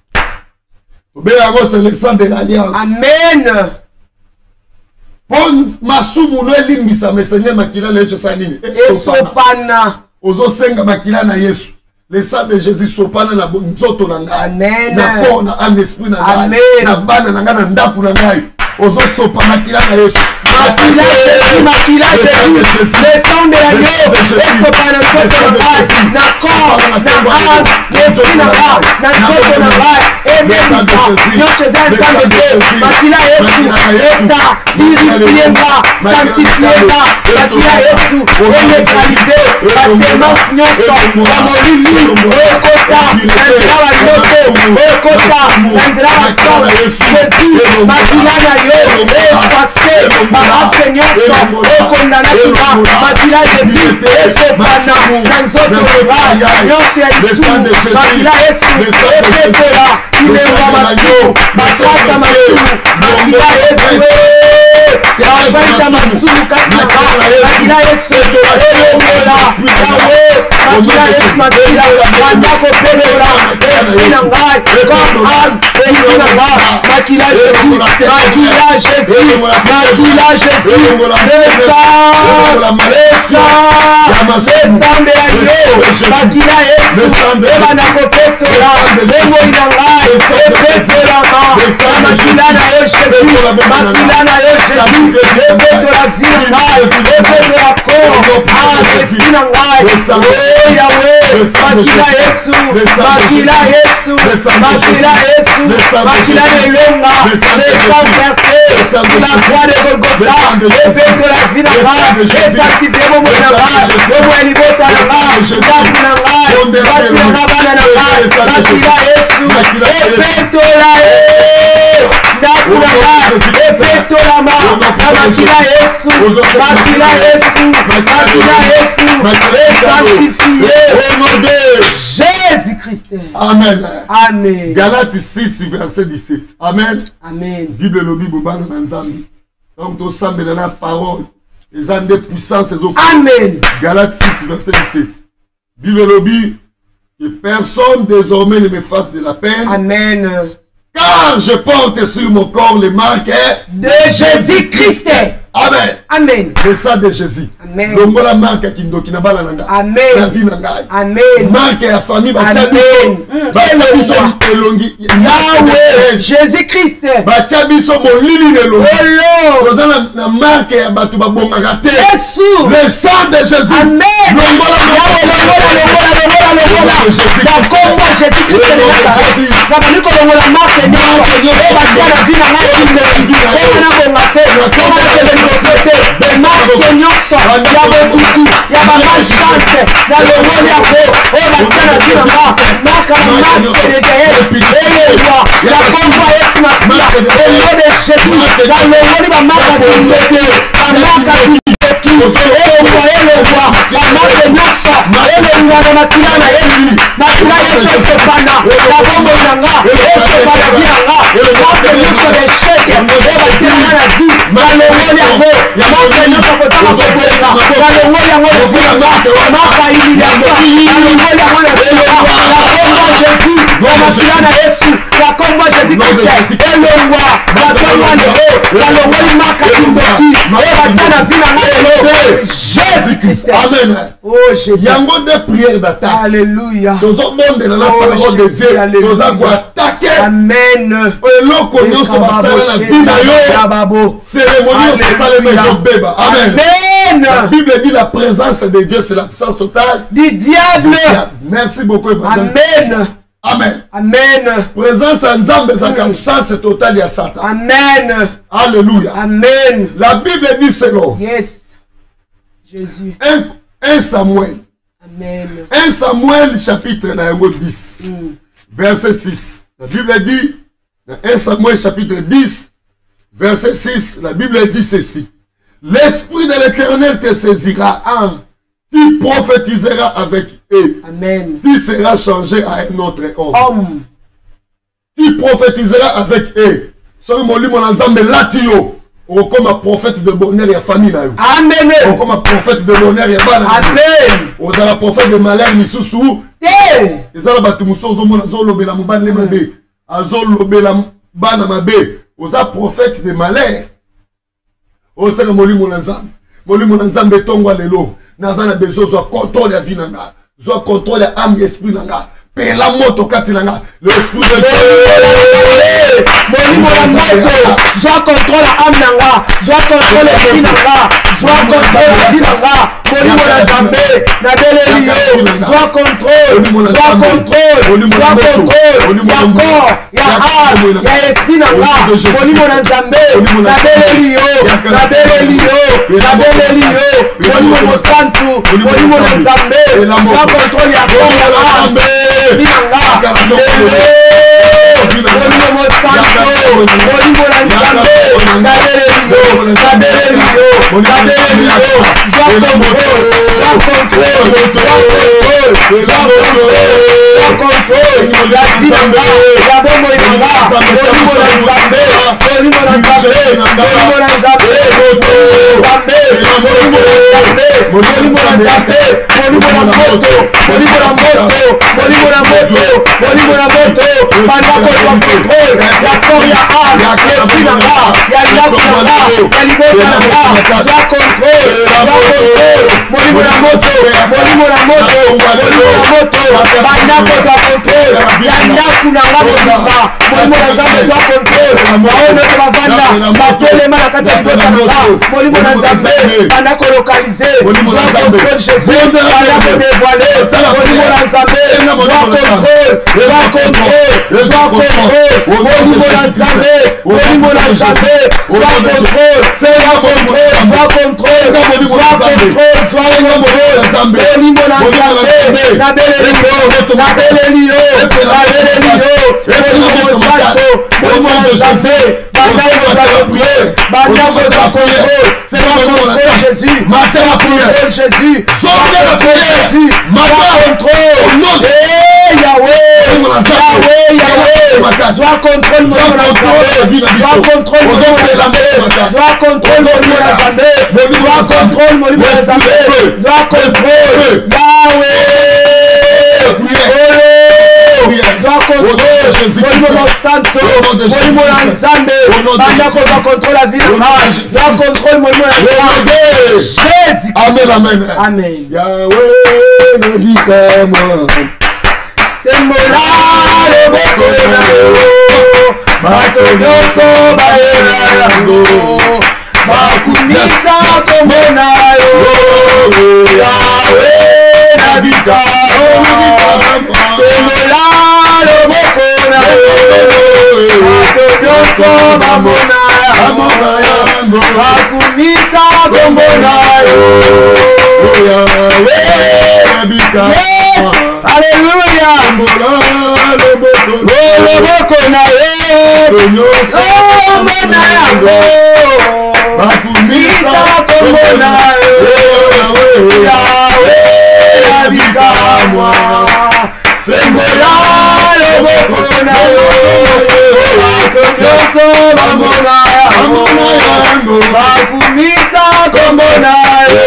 C'est le sang de l'alliance. Amen. Pon masumu no elimbisa mesenye makila na Yesu sanini. Esopana. Ozo senga makila na Yesu. Le sang de Jésus sopana na nzoto na ngai. Amen. Na corps na âme esprit na ngai. Amen. Na bana na ngai na ndapu na ngai. Ozo sopa makila na Yesu. Makila Jésus, makila Jésus, le sang de l'agneau, et par le corps de la na corps, na âme, l'esprit na bas, na nzoto na bas, et même notre sang de Dieu, makila Yesu, esta, purifienga, sanctifienga, makila Yesu, neutralisé, la semence nyonso, la molili, okota, nandrawa nyoto, okota, nandrawa sang, Jésus, makila na yo, effacé, Marase nyonso, okondanakina, makila Jésus, esopana, nanzoto reba, nyonso ya lisu, makila Yesu, epetola, imewa masu, makata masu, makila Yesu, yabaita masu kataka, makila Yesu, elongola, yawe, makila Yesu makila, mandako pelola, esina ngai, comme âme, esina ngai, makila Jésus, makila Jésus, makila Jésus, le sang, le sang, le sang de l'agneau, makila Yesu, ebana kopetola, emoi na ngai, epetolama, na makila na yo Jésus, makila na yo Jésus, epetola vi na ngai, epetola corps, âme, esprit na ngai, oh Yahweh, makila Yesu, makila Yesu, makila Yesu, makila lelo, Konga, le sang versé sur la croix de Golgotha, le fait de la vie n'a pas, et sanctifié mon mon n'a pas, et mon élibota n'a pas, Zaku n'a pas, Zaku n'a pas n'a pas, Zakila Yesu, et Peto la e, Naku n'a pas, et Peto la ma, Nakila Yesu, Nakila Yesu, Nakila Yesu, et sanctifié au nom de Jésus-Christ. Amen. Amen. Galates six, verset dix-sept. Amen. Amen. Bible lobi bobana na nzambi. Donc to sambela na parole. Les âmes de puissance et Amen. Galates six, verset dix-sept. Bible lobi que personne désormais ne me fasse de la peine. Amen. Car je porte sur mon corps les marques de Jésus-Christ. Amen. Amen. C'est ça de Jésus. Amen. Longo la marque qui ndoki na bala nanga. Amen. La vie nanga. Amen. Marque ya famille ba Amen. chabiso elongi. Yahweh. Jésus-Christ. Ba chabiso molili lelo. Oh Lord. Na marque ya batu ba bongaka te. Jésus. Le sang de Jésus. Amen. Longo la Yahweh longola longola longola longola. Bakomba Jésus-Christ na Nazareth. Na baniko longola marque nyonso. E ba tia na vie na ngai kinzeki. E na bonga te. Bonga te le marque nyonso ya bokutu ya bamalchance na longoli yango oyo batia na vie nanga marque na marque de gael eyelwa ya kombo ya yesu na pia elio de jésus na longoli bamarque ya kindeke bamarque ya kindeki elongwa elongwa bamarque nyonso elongwa na makila na yesu makila yesu esepana na bombo nanga esepana vie nanga marque nyonso de cheke oyo batia nanga na vie na longoli yango marque nyonso kozanga koboyenga na longoli yango levilanga marque ayimilianga na longoli yango levilanga na kombo jésus na makila na yesu na kombo jésus christ elongwa na kombo lelo na longoli marque kindoki oyo batia na vie nanga lelo jésus christ. Amen. Oh Jésus. Yango de prière d'attaque. Alléluia. Tozo bonde na la parole de Dieu. Tozo ko attaquer. Amen. Eloko nyonso basala na vie na yo. Cérémonie osala na beba. Amen. Amen. La Bible dit la présence de Dieu c'est la puissance totale du diable. Merci beaucoup évangéliste. Amen. Amen. Amen. Présence en Nzambe c'est la puissance totale ya Satan. Amen. Alléluia. Amen. La Bible dit cela. Yes. Jésus. un Samuel. Amen. un Samuel chapitre dix. Mm. Verset six. La Bible dit, dans un Samuel chapitre dix, verset six, la Bible dit ceci. L'Esprit de l'Éternel te saisira. Ah. Tu prophétiseras avec eux. Amen. Tu seras changé à un autre homme. Homme. Tu prophétiseras avec eux. Soki molimo na Nzambe lati yo. Comme un prophète de bonheur et famille. Amen. Comme un prophète de bonheur et bana. Amen. Vous avez un prophète de malheur misusu. Hey. Ils ont battu muso zomona zolobela mubana le mabe. Azolobela bana mabe. Vous avez un prophète de malheur. Vous savez molimo na Nzambe. Molimo na Nzambe tongwa lelo. Nazana bezo zo contrôle ya vie nanga. Zo contrôle ya âme et esprit nanga. Et la moto katilanga, l'esprit de Dieu. Molimo la moto, joie contrôle la âme nanga, joie contrôle la vie nanga, joie contrôle la vie nanga. Molimo la Nzambe, na beleli yo, joie contrôle, joie contrôle, joie contrôle, ya corps, ya âme, ya esprit nanga. Molimo la Nzambe, na beleli yo, na beleli yo, na beleli yo. Molimo mosantu, molimo la Nzambe, joie contrôle ya corps, ya âme. Binanga, Molimo Mosanto, Molimo Nzambe, Kabelelio, Kabelelio, Kabelelio, Joie contrôle, joie contrôle, joie contrôle, joie contrôle, la Binanga, la Bomo Inanga, Molimo Nzambe, Molimo Nzambe, Molimo Nzambe, Nzambe, Molimo Nzambe, Molimo Nzambe, Molimo na moto, Molimo na moto, Molimo na moto, Molimo na moto, Pandako kwa contrôle, ya corps ya âme, ya esprit nanga, ya ndaku nanga, ya libota nanga, ya contrôle, ya contrôle, Molimo na moto, Molimo na moto, Molimo na moto, Pandako kwa contrôle, ya ndaku nanga mobimba, Molimo na Nzambe kwa contrôle, baono te bavanda, batelema na kati ya libota nanga, Molimo na Nzambe, Pandako localiser, kwa contrôle Jésus, Pandako dévoiler, Molimo na Nzambe, kwa contrôle, kwa contrôle, kwa contrôle, Molimo na Nzambe, Nzambe, sois contrôle, sois contrôle, sois contrôle, sois contrôle, sois contrôle, Olimo na Nzambe, na Belelio, na Belelio, na Belelio, Olimo Mosanto, Olimo na Nzambe, Bandai sois contrôle, Bandai sois contrôle, sois contrôle Jésus, Matin la prière, Jésus, sois contrôle Jésus, sois contrôle, eh Yahweh, Yahweh, Yahweh, sois contrôle mon Dieu, sois contrôle mon Dieu, sois contrôle mon Dieu, sois contrôle mon Dieu, sois contrôle, Yahweh, sois contrôle, mon Dieu Santo, mon Dieu Nzambe, pendant qu'on doit contrôler la vie de l'âge, sois contrôle mon Dieu, Jésus, Amen, amen, amen. Yahweh, nabikama. Sembola loboko na yo, bato nyonso bayela yango, bakumisa kombo na yo, Yahweh nabikama. Sembola loboko na yo, bato nyonso bamona yango, bakumisa kombo na yo, Yahweh nabikama. Alléluia. Loboko na yo, kombo na yango, bakumisa kombo na yo, Yahweh nabikama. Sembola loboko na yo, bato nyonso bamona yango, bakumisa kombo na yo,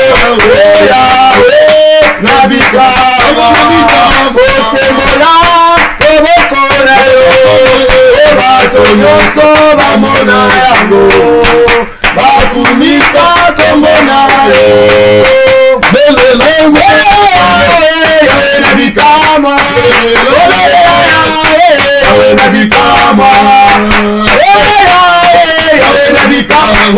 Yahweh nabikama. Sembola loboko na yo, bato nyonso bamona yango, bakumisa kombo na yo, Yahweh nabikama. Yahweh nabikama. Yahweh nabikama.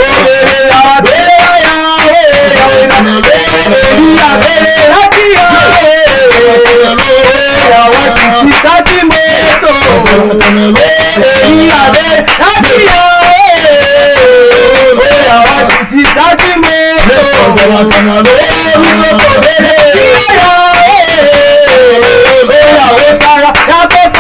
Kitati moto, Eliabe, Abia, Oya kitati moto, Oya wetara, Yakopa,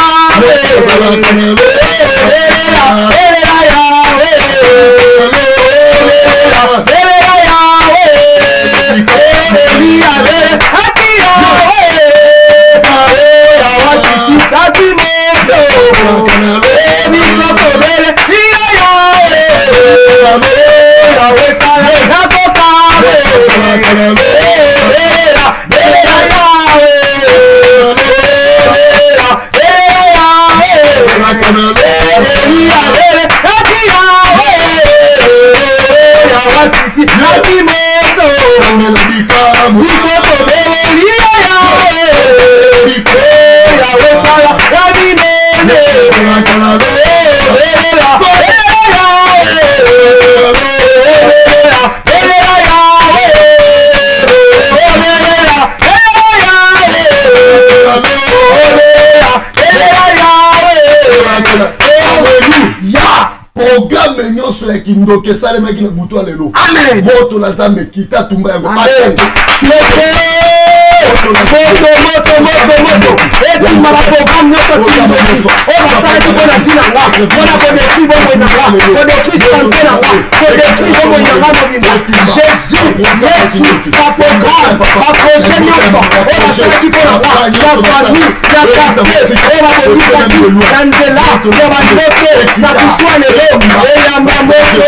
programme nyonso ya kindoke esalemaki na butu alelo. Amen. Moto na Nzambe kita tumba yango. Amen. Moto, moto, moto, moto. Eti mala programme nyonso kindoke. O basalaki mpona vi na nga, mpona kodetruire bomoi na nga, kodetruire santé na nga, kodetruire bomoi na nga mobimba. Jésus, Yesu, ba programme, ba projet nyonso, o basalaki mpona nga, ya famille, ya quartier, o babobisaki na nzela, ya bandoto, na butu alelo, eyamba moto.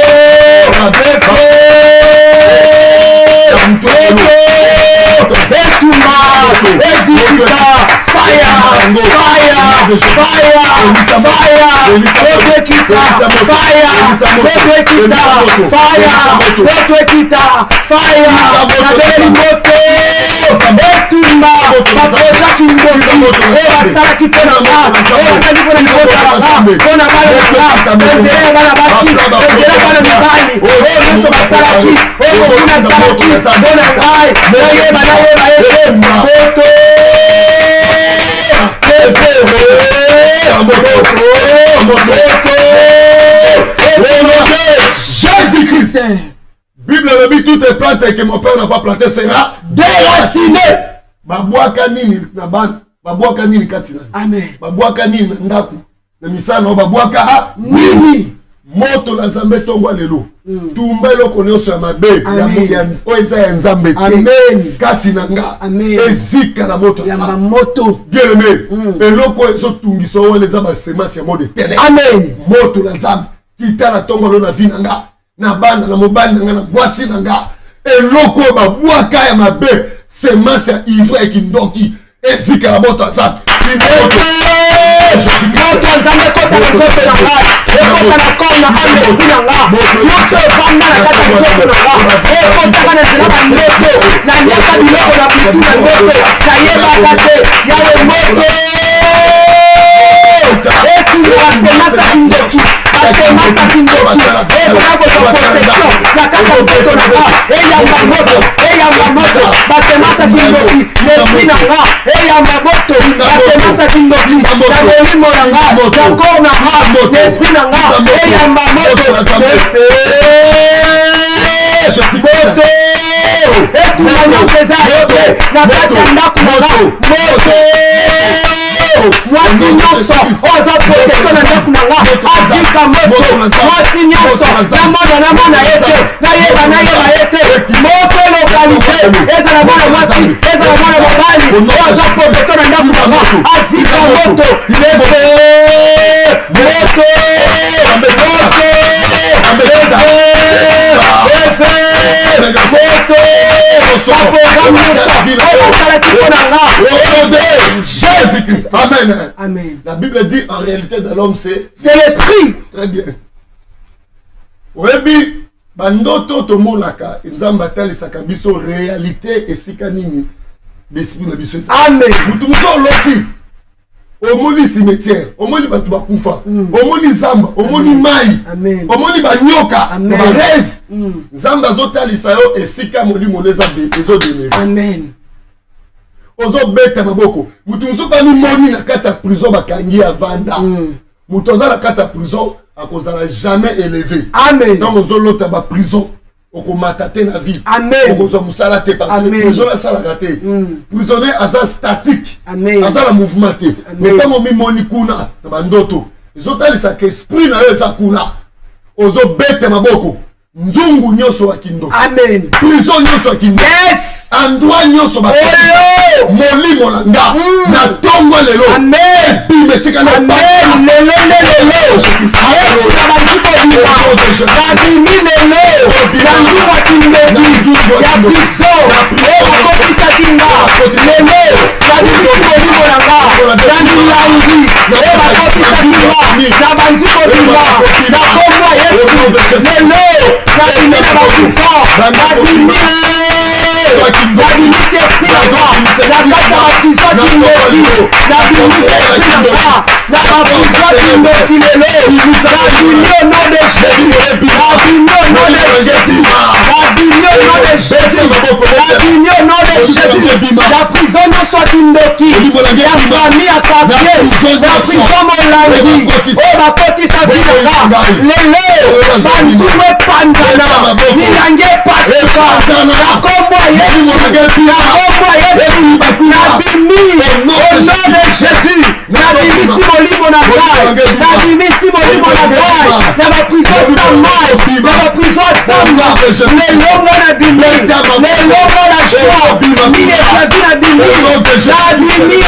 Setuma, Edikita, fire, fire, fire, fire, Edikita, fire, Edikita, fire, Edikita, fire, Nabeli moto, Etuma, Papoja Kingondo, Eva Sara Kitonama, Eva Sara Kitonama, Kona Bala, Ezere Bala Baki, Ezere Bala Mibali, Eva Sara Saraki, Eva Kuna Saraki, Bona Kai, Naye Banaye Baye, Moto, Ezere, Moto, Moto, Amen. Bible le dit toute plante que mon père n'a pas planté sera déracinée. Babwaka nini na bana, babwaka nini katina. Amen. Babwaka nini ndaku. Na misana babwaka ha nini. Moto la Nzambe tongwa lelo. Mm. Tumba eloko nyonso ya mabe ya moya oeza ya Nzambe te. Amen. Katina nga. Amen. Ezika la moto ya moto. Bien aimé. Mm. Eloko ezo tungisa wale za ba semence ya mode tene. Amen. Moto la Nzambe kitala tongwa lo na vi na nga. Na bana na mobali na nga na mwasi na nga. Eloko ba bwaka ya mabe semence ya ivre kindoki. Ezika la moto la Nzambe. Moto Nzambe kota na kote na nga. Ekota na kona ame kuna nga. Moto evanda na kata nzoto na nga. Ekota kana zina ba ndoto. Na nyaka biloko na bitu na ndoto. Na yeba kate yawe moto. Etu ni wasemasa kindoki. Wasemasa kindoki. Eko na koto protection. Na kata nzoto na nga. Eyamba moto. Eyamba moto. Wasemasa kindoki. Nespi na nga. Eyamba moto. Wasemasa kindoki. Na molimo na nga. Na kor na nga. Nespi na nga. Eyamba moto. Nefe. Moto. Etu na nyonso eza yote. Na kati ya ndako na nga. Moto. Mwasi nyonso oza protection na ndako na nga. Azika moto. Mwasi nyonso na mwana na mwana ete. Na yeba na yeba ete. Moto lokalite. Eza na mwana mwasi. Eza na mwana mobali. Oza protection na ndako na nga. Azika moto. Nefe. Moto. Moto. Jésus-Christ. Amen. Amen. La Bible dit en réalité de l'homme c'est c'est l'esprit. Très bien. Oyebi bandoto tomonaka Nzambe atalisaka biso réalité esika nini besprit na biso. Amen. Mutu mutu loti. Omoni cimetière, omoni batu bakufa, omoni zamba, omoni mai, omoni banyoka, ba rêve. Nzambe azotalisa yo esika molimo leza be ezo demere. Amen. Ozo beta maboko. Mutu musu pa ni moni na kati ya prison bakangi avanda. Mutu oza na kati ya prison akozala jamais élevé. Amen. Donc ozo lota ba prison. Okomata te na vie. Amen. Okozo musala te parce que prisonnier sala gâté. Prisonnier aza statique. Amen. Aza la mouvement te. Mais tant mo mimoni kuna na bandoto. Ezotalisa que esprit na yo eza kuna. Ozo bete maboko. Nzungu nyoso wa kindo. Amen. Prison nyoso wa kindo. Yes. Endroit nyoso ba. Hello. Moli molanga. Na tongo lelo. Amen. Puis mesika na. Amen. Lelo lelo. Yesu na banduko biwa. Babimi lelo. Bandu wa kindoki. Ya biso. Ewa kopisa kinga. Lelo. Babimi kiboli molanga. Nani langi. Ewa kopisa kinga. Na banduko biwa. Na komwa Yesu. Lelo. Babimi na bakufa. Babimi. Babimi tepila. Na kata bakufa kindoki. Babimi tepila. Na bakufa kindoki lelo. Babimi au nom de Jésus. Babimi au nom de Jésus. Babimi au nom de Jésus. Babimi au nom de Jésus. La prison ne soit kindoki. La famille à papier. La prison molangi. Oh ma petite sabina. Lelo. Bantuwe pandana. Ninange pasuka. Na kombo Yesu. Na kombo Yesu. Babimi au nom de Jésus. Babimi si molimo na gai. Babimi si molimo na gai. Na ba prison sama. Na ba prison sama. Lelonga na bimi. Lelonga na joie. Mine chazi na bimi. Na bimi.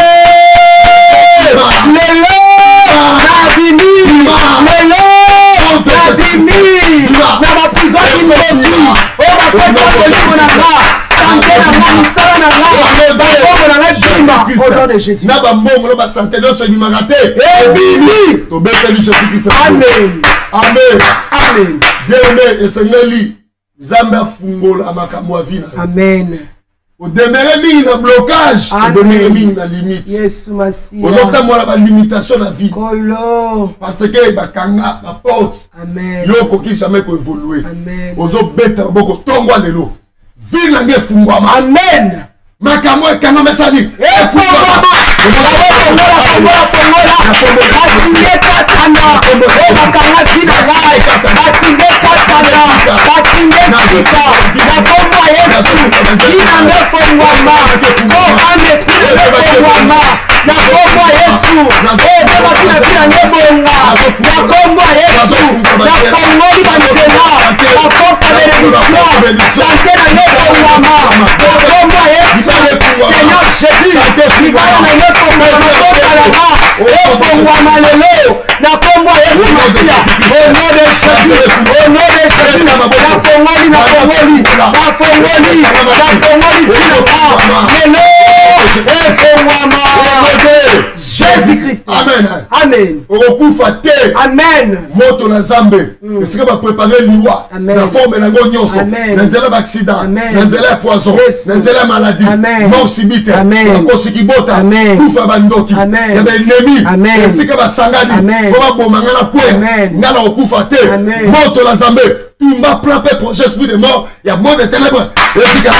Lelo. Na bimi. Lelo. Na bimi. Na ba prison kindoki. O ba kweta molimo na gai. Santé na nga. Misala na nga. Ba komo na nga jima. Au nom de Jésus. Na ba mbongo na ba santé nyonso ebimaka te. Ebimi. Tobeteli Jésus-Christ. Amen. Amen. Amen. Bien-aimé, esengeli Nzambe afungola makambo ya vina. Amen. Odemere mingi na blocage, odemere mingi na limite. Yesu Masia. Ozotambola ba limitation na vie. Kolo. Parce que bakanga ba porte. Amen. Yo koki jamais ko évoluer. Amen. Ozobeta boko tongwa lelo. Vie na nge fungwama. Amen. Makambo ekanga mesali. Efungwama. Fongola, fongola, fongola. Asinge katana. Bakanga vina gai. Asinge katana. basinga esika na kombo ya Yesu tina ngefongwama ame esprit ngefongwama na kombo ya Yesu ebe batina tina ngebonga na kombo ya Yesu na kongoli banzela na porte bénédiction sante na ngefongwama na kombo ya Yesu Seigneur Jésus libala na ngefongwama na kotalanga efongwama lelo na kombo ya Yesu Matia au nom de Jésus au nom de Jésus na kongoli na kongoli na kongoli na kongoli tina lelo efongwama Jésus-Christ. Amen. Amen. Okufa te. Amen. Moto na Zambe. Esika ba préparer liwa. Na forme na ngo nyonso. Na nzela ba accident. Na nzela ya poison. Na nzela ya maladie. Mort subite. Na kosiki bota. Kufa bandoki. Ya ba ennemi. Esika ba sangani. Ko ba bomanga na kwe. Ngala okufa te. Moto na Zambe. Tumba plan pe projet esprit de mort. Ya mort de ténèbres. Esika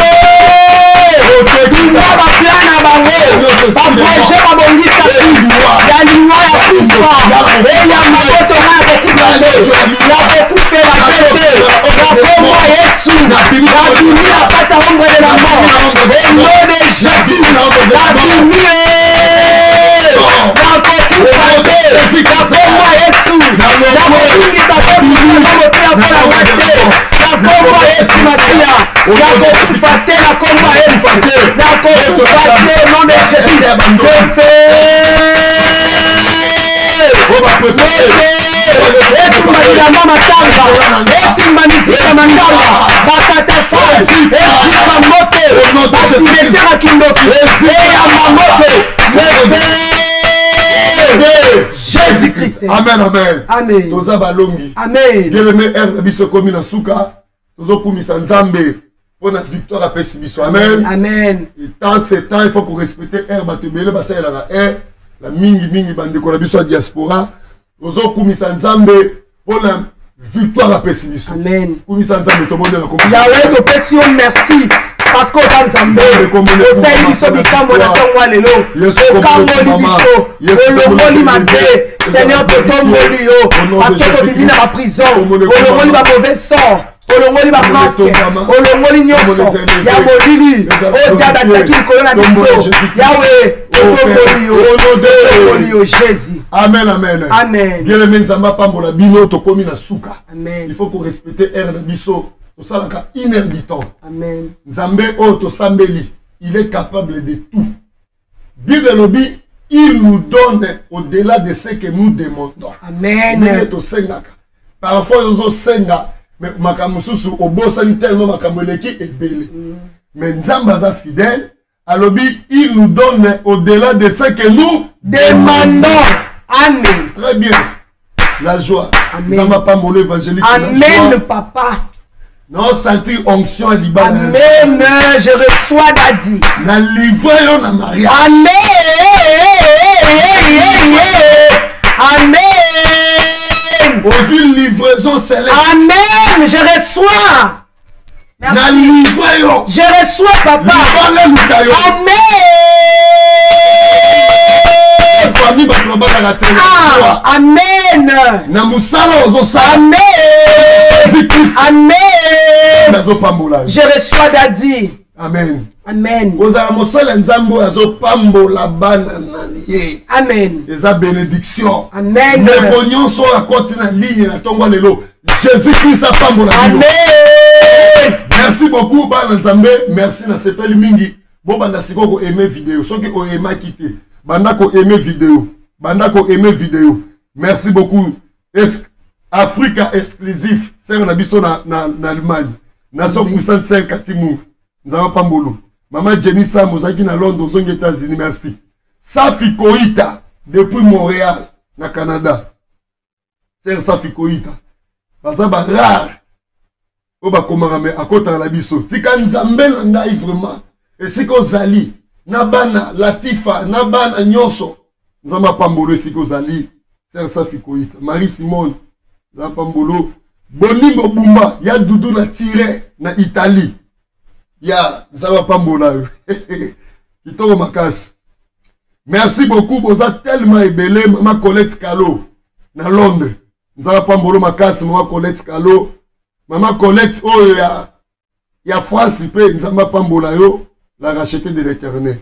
Tumba ba plan na bango. Ba projet ba bongisa ya liwa ya kufa. Eya maboto na kokufa le. Ya kokufa la tete. Ya kombo Yesu. Na bimi apata ombre de la mort. Au nom de Jésus. Na bimi na kokufa te. Ya kombo Yesu. Na kokungisa kokufa na mopia pola wate. Na kombo Yesu Matia. Na kokufa te na kombo Yesu. Na kokufa te au nom de Jésus. Je fais. etumbanilamba matanga etumbanizika matanga bakatafa ezika moto basimetera kindoki eyamba moto Jésus-Christ. Amen, amen. Amen. Toza balongi. Amen. Bien-aimé R na biso komi na suka. Tozo kumisa Nzambe pour la victoire à Pessibiso. Amen. Amen. Et tant c'est temps, il faut qu'on respecte R batebele basa ya la R. La mingi mingi bande ko na biso diaspora. Tozo kumisa Nzambe pour la victoire à Pessibiso. Amen. Kumisa Nzambe to bonde na komisa. Yahweh to pesi yo merci. Parce que dans Nzambe osali biso bikambo na ntongo lelo okangoli biso olongoli mabe Seigneur totomboli yo parce que tobimi na baprison olongoli ba mauvais sort olongoli ba masque olongoli nyonso ya molili otia bataki likolo na biso Yahweh totomboli yo totomboli yo Jésus. Amen, amen. Amen. Bien aimé Nzamba pambola bino tokomi na suka. Amen. Il faut qu'on respecte R na biso. Tosalaka inerbitant. Amen. Nzambe oto sambeli, il est capable de tout. Bible lobi, il nous donne au-delà de ce que nous demandons. Amen. Parfois ils ont senga, mais makamususu obosani tellement makamoleki et belé. Mais Nzamba za fidèle, alobi, il nous donne au-delà de ce que nous demandons. Amen. Très bien. La joie. Amen. Nzamba pamolo évangéliste. Amen, papa. Non, sentir onction à l'Iban. Amen. Je reçois Dadi. Na livré yon na mariage. Amen. Amen. Aux une livraison céleste. Amen. Je reçois. Merci. Na livré yon. Je reçois, papa. Amen. Famille baklobaka la télé. Ah, amen. Na musala ozo sa. Amen. Amen. Je reçois Dadi. Amen. Amen. Ozala mosala nzambo azo pambola bana naniye. Amen. Eza bénédiction. Amen. Moko nyonso akoti na ligne na tongo lelo. Jésus-Christ a pambola. Amen. Merci beaucoup bana nzambe. Merci na sepeli mingi. Bo banda siko ko aimer vidéo. Soki o ema kité. Banda ko aimer vidéo. Banda ko aimer vidéo. Merci beaucoup. Est Africa exclusif. C'est un abisso na na na Allemagne. Nation puissante c'est Katimu. Nzama pambolo. Maman Jenny Sam ozaki na Londres aux États-Unis. Merci. Safi Koita depuis Montréal na Canada. C'est Safi Koita. Baza ba rare. Oba komanga me akota la biso. Tika nzambe na ngai vraiment. Et siko zali na bana Latifa na bana nyonso. Nzama pambolo siko zali. C'est Safi Koita. Marie Simone Nzama pambolo. Boningo Bumba ya Dudu na tire na Italie. Ya Nzama pambola. Kitoko makasi. Merci beaucoup boza tellement ebele Maman Colette Kalo na Londres. Nzama pambolo makasi Maman Colette Kalo. Maman Colette, oh, il y a, il y a France, il peut, Nzamba Pambola yo, la racheter de l'éternel.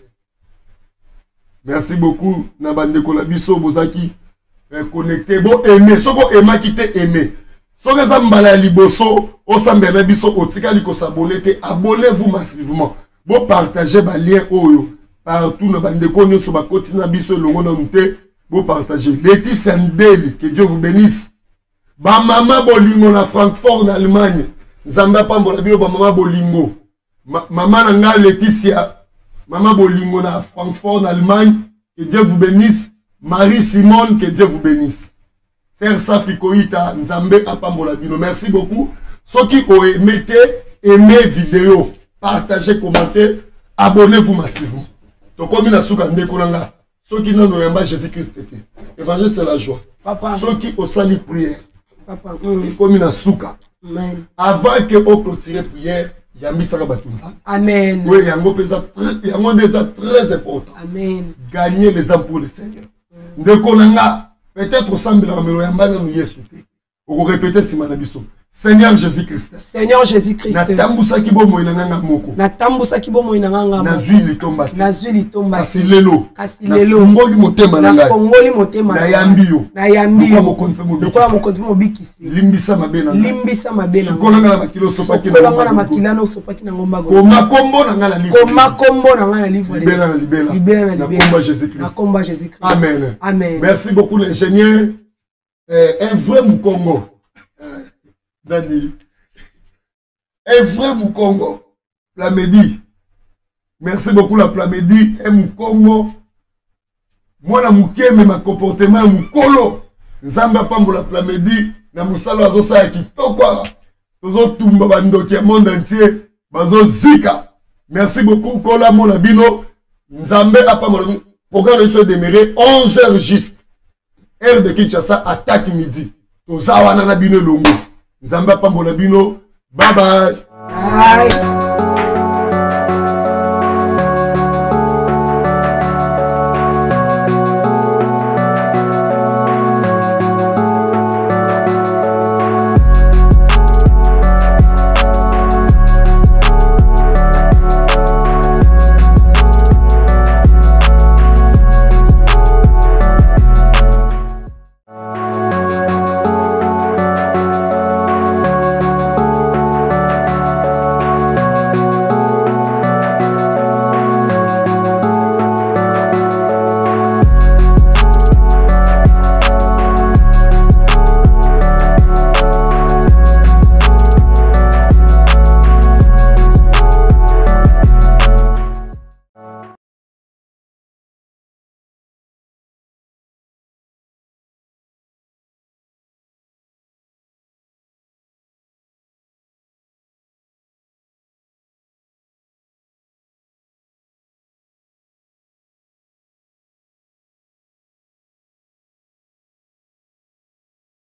Merci beaucoup, Nabande Kolabiso, Bozaki, connecté, bon, aimé, soko aima qui t'est aimé. Soko Zambala Liboso, Osambela Biso, Otika Liko s'abonner, abonnez-vous massivement. Bon, partagez ma lien, oh, partout, Nabande Konyo, sur ma continent Biso, Longo Nante, bon, partagez. Laetitia Ndeli, que Dieu vous bénisse. Ba maman bolingo na Francfort en Allemagne. Nzamba Pambola Bino, ba maman bolingo. Ma, maman nanga Laetitia. Maman bolingo na Francfort en Allemagne. Que Dieu vous bénisse. Marie Simone, que Dieu vous bénisse. Frère Safi Koïta, Nzambe Pambola Bino. Merci beaucoup. Ceux qui ont aimé, aimez vidéo, partagez, commentez, abonnez-vous massivement. Donc comme il a souka ndekolanga. Ceux qui n'ont pas Jésus-Christ. Évangile c'est la joie. Papa. Ceux qui ont sali prière. Papa. Comme il a souka. Amen. Avant que on clôture prière, il y a mis ça Amen. Oui, il y a un déjà très important. Amen. Gagner les âmes pour le Seigneur. Ndekolanga, peut-être au semble la melo yambana nous yesuté. On répéter si manabiso. Seigneur Jésus-Christ. Seigneur Jésus-Christ. Natambusa kibo moinanga moko. Natambusa kibo moinanga moko. Nazui litombati. Nazui litombati. Kasilelo. Kasilelo. Fongoli motema nanga. Na fongoli motema. Na yambio. Na yambio. Kwa mokonfe mobiki. Kwa mokonfe mobiki. Limbisa mabena. Limbisa mabena. Sukolanga na makilo sopaki na. Sukolanga na makilano sopaki na ngomba go. Koma kombo na ngala livre. Koma kombo na ngala livre. Libéla na libéla. Libéla na libéla. Na combat Jésus-Christ. Na combat Jésus-Christ. Amen. Amen. Merci beaucoup l'ingénieur. Euh, un vrai Moukongo. Dani. Un vrai Moukongo. Plamedi. Merci beaucoup la Plamedi. Un Moukongo. Moi la Mouké mais ma comportement Moukolo. Nzamba Pambola Plamedi. Na Moussalo Azosa Kitokwa. Tozo Tumba Bandoki monde entier. Bazo Zika. Merci beaucoup Kola Monabino. Nzambe Apambola. Programme de se démarrer onze heures juste. Heure de Kinshasa, attaque midi. Tozawa Nana Bino Longo. Nzamba Pambola Bino. Bye bye. Bye.